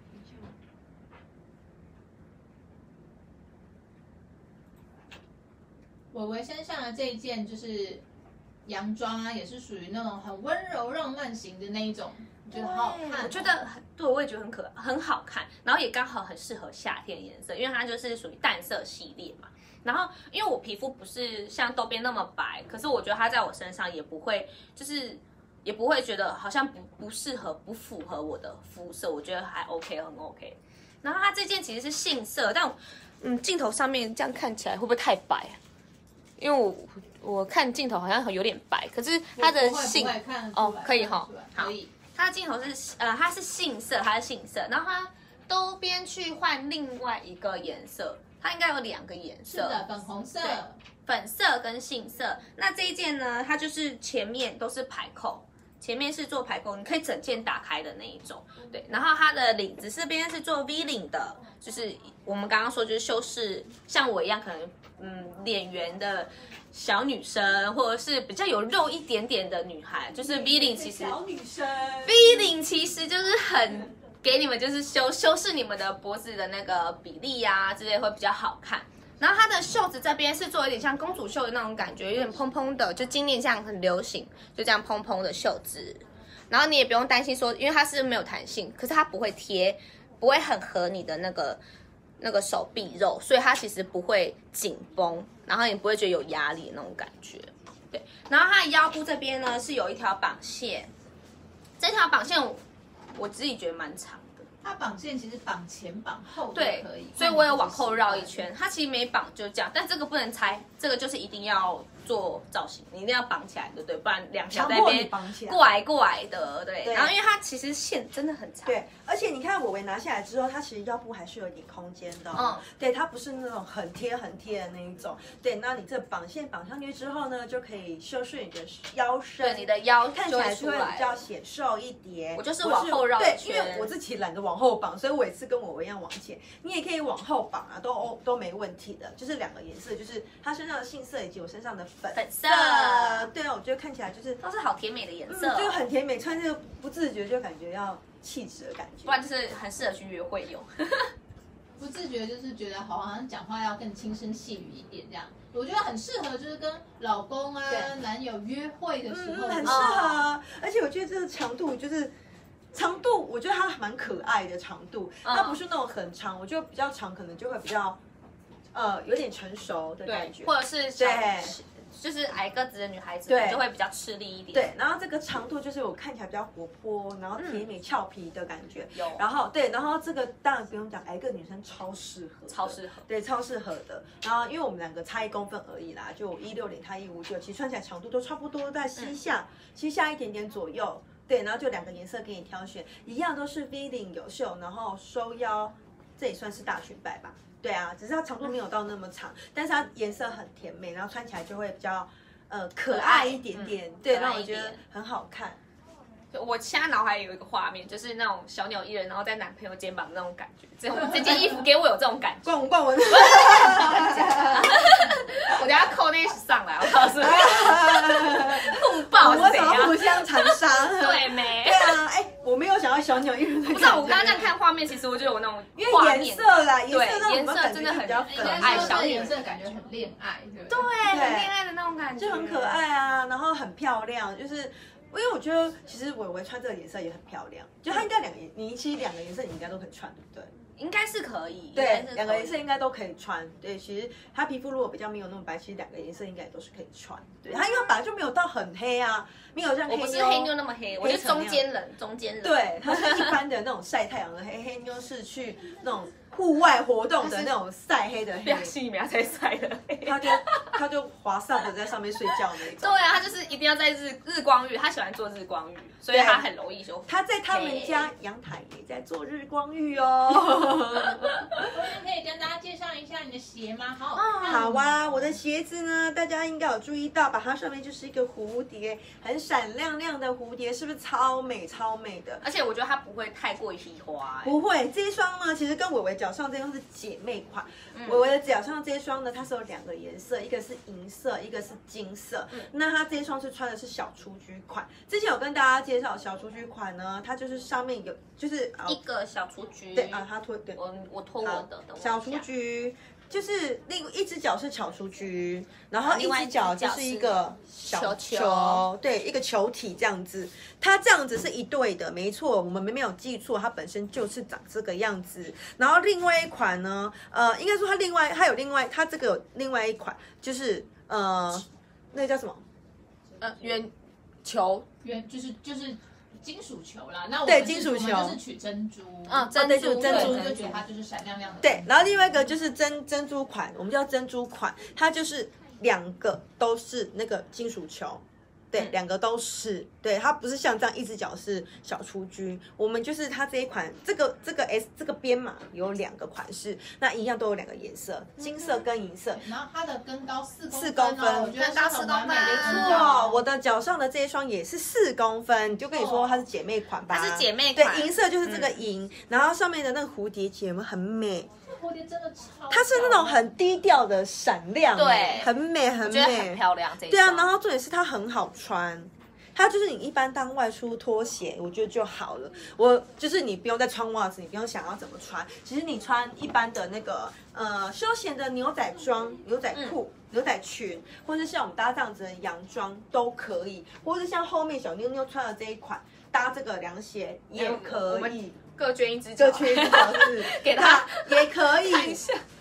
伟伟身上的这一件就是洋装啊，也是属于那种很温柔浪漫型的那一种，我觉得好好看。 我觉得对，我也觉得很好看，然后也刚好很适合夏天颜色，因为它就是属于淡色系列嘛。然后因为我皮肤不是像周边那么白，可是我觉得它在我身上也不会觉得好像不适合、不符合我的肤色，我觉得还 OK， 很 OK。然后它这件其实是杏色，但镜头上面这样看起来会不会太白啊？因为我看镜头好像有点白，可是它的可以哈，好，它的镜头是它是杏色，然后它兜边去换另外一个颜色，它应该有2个颜色， 是的， 粉色跟杏色。那这一件呢，它就是前面都是排扣，前面是做排扣，你可以整件打开的那一种，对。然后它的领子这边是做 V 领的，就是我们刚刚说就是修饰，像我一样可能脸圆的小女生，或者是比较有肉一点点的女孩，就是 V 领其实小女生 V 领其实就是很给你们就是修饰你们的脖子的那个比例啊之类会比较好看。然后它的袖子这边是做有点像公主袖的那种感觉，有点蓬蓬的，就今年这样很流行，就这样蓬蓬的袖子。然后你也不用担心说，因为它是没有弹性，可是它不会贴，不会很合你的那个手臂肉，所以它其实不会紧绷，然后也不会觉得有压力的那种感觉。对，然后它的腰部这边呢是有一条绑线，这条绑线我自己觉得蛮长的。 它绑线其实绑前绑后都对可以， 所以我有往后绕一圈。它其实没绑就这样，但这个不能拆，这个就是一定要做造型，你一定要绑起来，对不对？不然两条在那边过来的，对。然后因为它其实线真的很长， 对，而且你看伟拿下来之后，它其实腰部还是有一点空间的，对，它不是那种很贴的那一种，对。那你这绑线绑上去之后呢，就可以修饰你的腰身， 对，你的腰看起来就会比较显瘦一点。 我就是往后绕一圈， 对，因为我自己懒得往后绑，所以我也是跟我一样往前。你也可以往后绑啊，都没问题的。就是两个颜色，就是它身上的杏色以及我身上的粉色。对啊，我觉得看起来就是都是好甜美的颜色， 就很甜美，穿这个不自觉就感觉要气质的感觉， 不然就是很适合去约会用。 不自觉就是觉得好像讲话要更轻声细语一点这样，我觉得很适合就是跟老公啊、男友约会的时候， 很适合。而且我觉得这个长度就是长度，我觉得它蛮可爱的长度，它不是那种很长，我觉得比较长可能就会比较有点成熟的感觉， 或者是就是矮个子的女孩子， 对， 就会比较吃力一点。 对，然后这个长度就是我看起来比较活泼，然后甜美俏皮的感觉。 有。 然后对，然后这个当然不用讲，矮个女生超适合，对，超适合的。然后因为我们两个差1公分而已啦，就我160，他159，其实穿起来长度都差不多，在膝下一点点左右。对，然后就2个颜色给你挑选，一样都是 V 领有袖，然后收腰，这也算是大裙摆吧。对啊，只是它长度没有到那么长，但是它颜色很甜美，然后穿起来就会比较可爱一点点，对，让我觉得很好看。 我现在脑海里有一个画面，就是那种小鸟依人，然后在男朋友肩膀的那种感觉。这件衣服给我有这种感觉。 逛我， 我等下扣那些上来，我告诉你，互爆是怎样？ 互相残杀， 对没？ 对啊，我没有想要小鸟依人的感觉。 不是，我刚刚这样看画面，其实我就有那种因为颜色啦，颜色真的很比较可爱，小颜色感觉很恋爱， 对，很恋爱的那种感觉， 就很可爱啊，然后很漂亮，就是。因为我觉得其实伟穿这个颜色也很漂亮，就它应该你其实2个颜色你应该都可以穿，对不对？ 应该是可以， 对，2个颜色应该都可以穿。对，其实它皮肤如果比较没有那么白，其实2个颜色应该也都是可以穿。对，它因为本来就没有到很黑啊，没有像我不是黑妞那么黑，我是中间人。 对，它是一般的那种晒太阳的黑，黑妞是去那种户外活动的那种晒黑的黑， 不要细苗才晒的黑， 他就滑上的在上面睡觉那种。 对啊，他就是一定要在日光浴，他喜欢做日光浴，所以他很容易就。 他在他们家阳台也在做日光浴哦。 可以跟大家介绍一下你的鞋吗？ 好啊，我的鞋子呢，大家应该有注意到吧？它上面就是一个蝴蝶，很闪亮亮的蝴蝶，是不是超美的？ 而且我觉得它不会太过于稀花。 不会，这一双呢，其实跟伟伟脚上这双是姐妹款。伟伟的脚上这一双呢，它是有2个颜色，一个是银色，一个是金色。那它这一双是穿的是小雏菊款。之前有跟大家介绍小雏菊款呢，它就是上面有就是一个小雏菊。 对啊，它脱对， 我脱我的小雏菊。就是一只脚是小雏菊，然后一只脚就是一个小球，对，一个球体这样子。它这样子是一对的，没错，我们没有记错，它本身就是长这个样子。然后另外一款呢，应该说它这个有另外一款，就是那个叫什么？ 圆球， 就是金属球啦，那我对金属球就是取珍珠， 珍珠就觉得它就是闪亮亮的。 对，然后另外一个就是珍珠款，我们叫珍珠款，它就是2个都是那个金属球。对，2个都是，对，它不是像这样一只脚是小雏菊，我们就是它这一款，这个 S 这个编码有2个款式，那一样都有2个颜色，金色跟银色。 然后它的跟高4 公分， 我觉得高4公分， 没错，我的脚上的这一双也是4公分，就跟你说它是姐妹款吧？ 它是姐妹款， 对，银色就是这个银，然后上面的那个蝴蝶结很美。 蝴蝶真的超， 它是那种很低调的闪亮， 对， 很美， 我觉得很漂亮。 对啊，然后重点是它很好穿，它就是你一般当外出拖鞋，我觉得就好了。就是你不用再穿袜子，你不用想要怎么穿。其实你穿一般的那个休闲的牛仔装、牛仔裤、牛仔裙，或者像我们搭这样子的洋装都可以，或者像后面小妞妞穿的这一款搭这个凉鞋也可以。 各捐一只脚， 是给他也可以。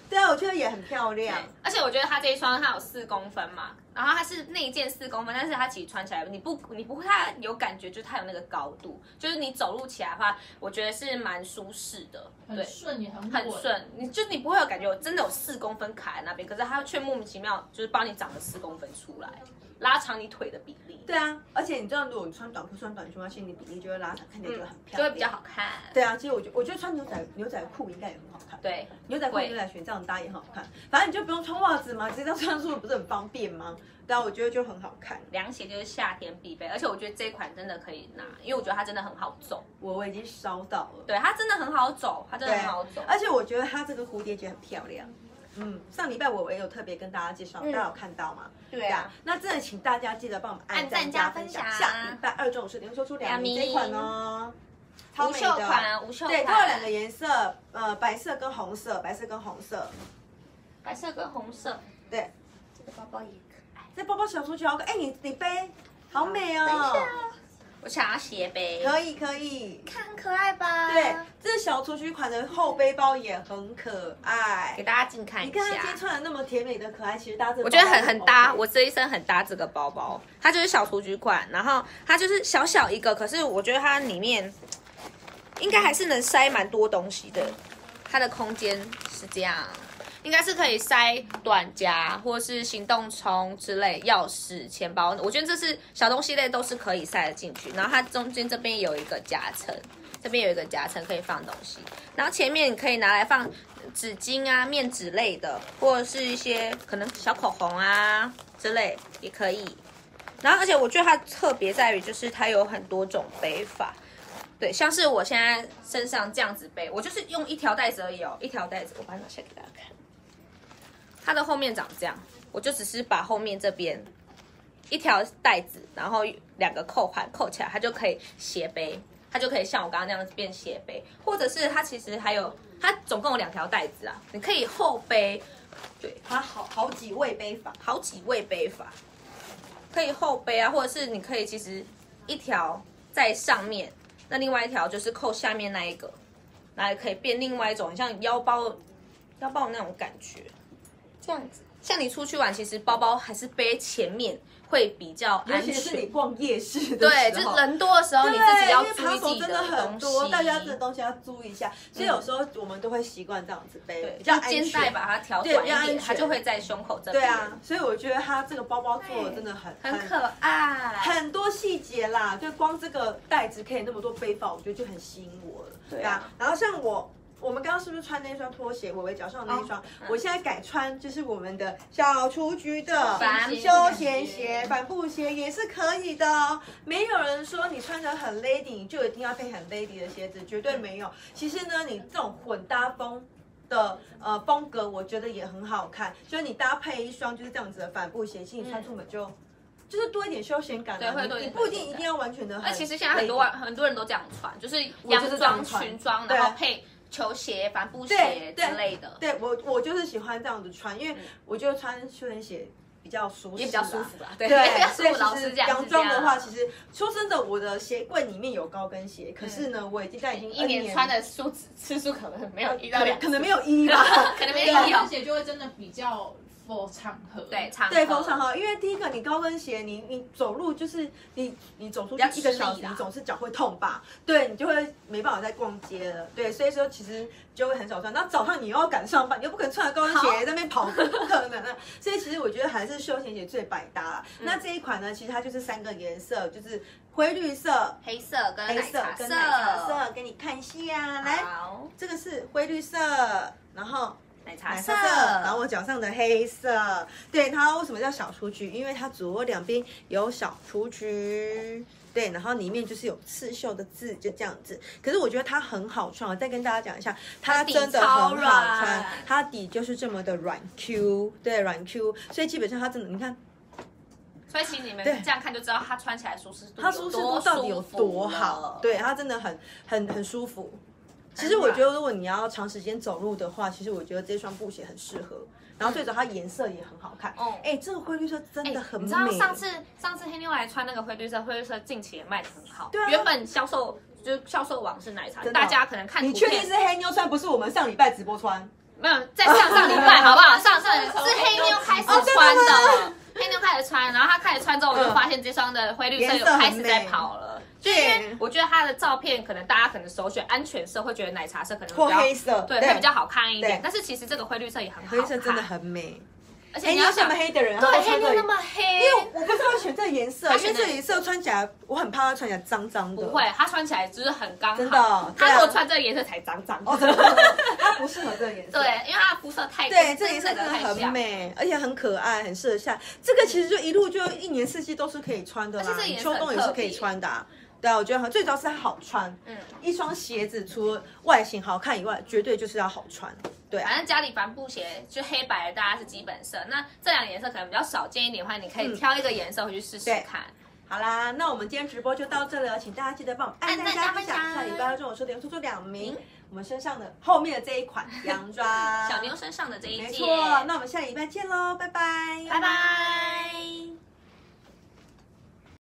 对啊，我觉得也很漂亮。 而且我觉得它这一双它有4公分嘛，然后它是内件4公分，但是它其实穿起来你不太有感觉，就是它有那个高度，就是你走路起来的话，我觉得是蛮舒适的， 很顺也很顺，你不会有感觉，我真的有4公分卡在那边，可是它却莫名其妙就是帮你长了4公分出来，拉长你腿的比例。 对啊，而且你知道，如果你穿短裤、穿短裙，其实你比例就会拉长，看起来就很漂亮， 就会比较好看。 对啊，其实我觉得穿牛仔裤应该也很好看。 对， 牛仔裤、牛仔裙这样搭也很好看。反正你就不用穿袜子嘛，直接这样穿出不是很方便吗？对啊，我觉得就很好看。 凉鞋就是夏天必备，而且我觉得这款真的可以拿，因为我觉得它真的很好走。 我已经烧到了。 对，它真的很好走，它真的很好走。 而且我觉得它这个蝴蝶结很漂亮。上礼拜我也有特别跟大家介绍，大家有看到吗？ 对啊。 那真的请大家记得帮我们按赞加分享。下礼拜2中午10点说出2名这款哦， 无袖款，无袖款。 对，它有2个颜色，白色跟红色，白色跟红色。对， 这个包包也可爱。 这包包小出去好可爱，你背，好美哦。 我想要斜背， 可以， 看很可爱吧？ 对，这小雏菊款的后背包也很可爱， 给大家近看一下。 你看它今天穿的那么甜美的可爱，其实搭这个我觉得很搭，我这一身很搭这个包包。它就是小雏菊款，然后它就是小小一个，可是我觉得它里面应该还是能塞蛮多东西的。它的空间是这样。应该是可以塞短夹或是行动充之类，钥匙、钱包，我觉得这是小东西类都是可以塞得进去。然后它中间这边有一个夹层，这边有一个夹层可以放东西。然后前面你可以拿来放纸巾啊、面纸类的，或者是一些可能小口红啊之类也可以。然后而且我觉得它特别在于就是它有很多种背法。对，像是我现在身上这样子背，我就是用一条带子而已哦，一条带子，我把它拿下给大家看。它的后面长这样，我就只是把后面这边一条带子，然后2个扣环扣起来，它就可以斜背，它就可以像我刚刚那样子变斜背，或者是它其实还有，它总共有2条带子啊，你可以后背，对， 它好几位背法， 可以后背啊，或者是你可以其实一条在上面，那另外一条就是扣下面那一个，然后可以变另外一种像腰包那种感觉。这样子，像你出去玩，其实包包还是背前面会比较安全。 尤其是你逛夜市的时候， 对，就人多的时候，你自己要注意自己真的很多，大家这东西要注意一下。所以有时候我们都会习惯这样子背，比较安全。 肩带把它调短一点，它就会在胸口这边。 对啊，所以我觉得它这个包包做的真的很可爱， 很多细节啦。就光这个袋子可以那么多背法，我觉得就很吸引我了。对啊，然后像我们刚刚是不是穿那双拖鞋？伟伟脚上的那一双，我现在改穿就是我们的小雏菊的休闲鞋、帆布鞋也是可以的哦。没有人说你穿着很 lady 你就一定要配很 lady 的鞋子，绝对没有。其实呢，你这种混搭风的风格，我觉得也很好看。就是你搭配一双就是这样子的帆布鞋，其实你穿出门就是多一点休闲感，你不一定要完全的。 那其实现在很多人都这样穿，就是洋装、裙装，然后配球鞋、帆布鞋之类的。 对，我就是喜欢这样子穿，因为我觉得穿休闲鞋比较舒适， 也比较舒服啦。对， 所以其实洋装的话，其实说真的，我的鞋柜里面有高跟鞋，可是呢，我已经一年穿的次数可能没有1到2， 可能没有1吧， 可能没有1。 高跟鞋就会真的比较。for 场合， 对 for 场合，因为第一个你高跟鞋，你走路就是你走出去1个小时，你总是脚会痛吧？对，你就会没办法再逛街了。对，所以说其实就会很少穿。那早上你又要赶上班，你又不可能穿着高跟鞋在那边跑，不可能啊。所以其实我觉得还是休闲鞋最百搭啦。那这一款呢，其实它就是3个颜色，就是灰绿色、 黑色跟奶茶色，给你看一下。来，这个是灰绿色，然后。 奶茶色， 然后我脚上的黑色，对，它为什么叫小雏菊？因为它左右两边有小雏菊，对，然后里面就是有刺绣的字，就这样子。可是我觉得它很好穿，我再跟大家讲一下，它真的很好穿，它底就是这么的软 Q， 对，软 Q， 所以基本上它真的，你看。 所以其实你们这样看就知道它穿起来舒适度， 它舒适度到底有多好？对，它真的很舒服。其实我觉得，如果你要长时间走路的话，其实我觉得这双布鞋很适合。然后最主要它颜色也很好看。哎，这个灰绿色真的很美。 你知道上次黑妞来穿那个灰绿色近期也卖得很好。 对啊。 原本销售网是奶茶，大家可能看图片。 你确定是黑妞穿，不是我们上礼拜直播穿？ 没有在上礼拜好不好？上是黑妞开始穿的，黑妞开始穿，然后她开始穿之后，我就发现这双的灰绿色有开始在跑了。就因为我觉得她的照片可能大家可能首选安全色，会觉得奶茶色可能或黑色， 对，会比较好看一点。但是其实这个灰绿色也很好看， 灰色真的很美。 而且你要这么黑的人， 对，黑妞那么黑， 因为我不知道他选这个颜色，因为这个颜色穿起来，我很怕它穿起来脏脏的。 不会，它穿起来就是很刚好。 真的， 它如果穿这个颜色才脏脏。 哦，真的，它不适合这个颜色。 对，因为它的肤色太对，这个颜色真的很美，而且很可爱，很适合夏。这个其实就一路就1年4季都是可以穿的啦，秋冬也是可以穿的。对啊，我觉得最主要是它好穿。一双鞋子除了外形好看以外，绝对就是要好穿。对， 反正家里帆布鞋就黑白的，大家是基本色。那这2个颜色可能比较少见一点的话，你可以挑一个颜色回去试试看。 好啦，那我们今天直播就到这了，请大家记得帮我们按赞加分享。下礼拜要中我说的有出2名，我们身上的后面的这一款洋装， 小妞身上的这一件。 没错，那我们下礼拜见喽，拜拜， 拜拜。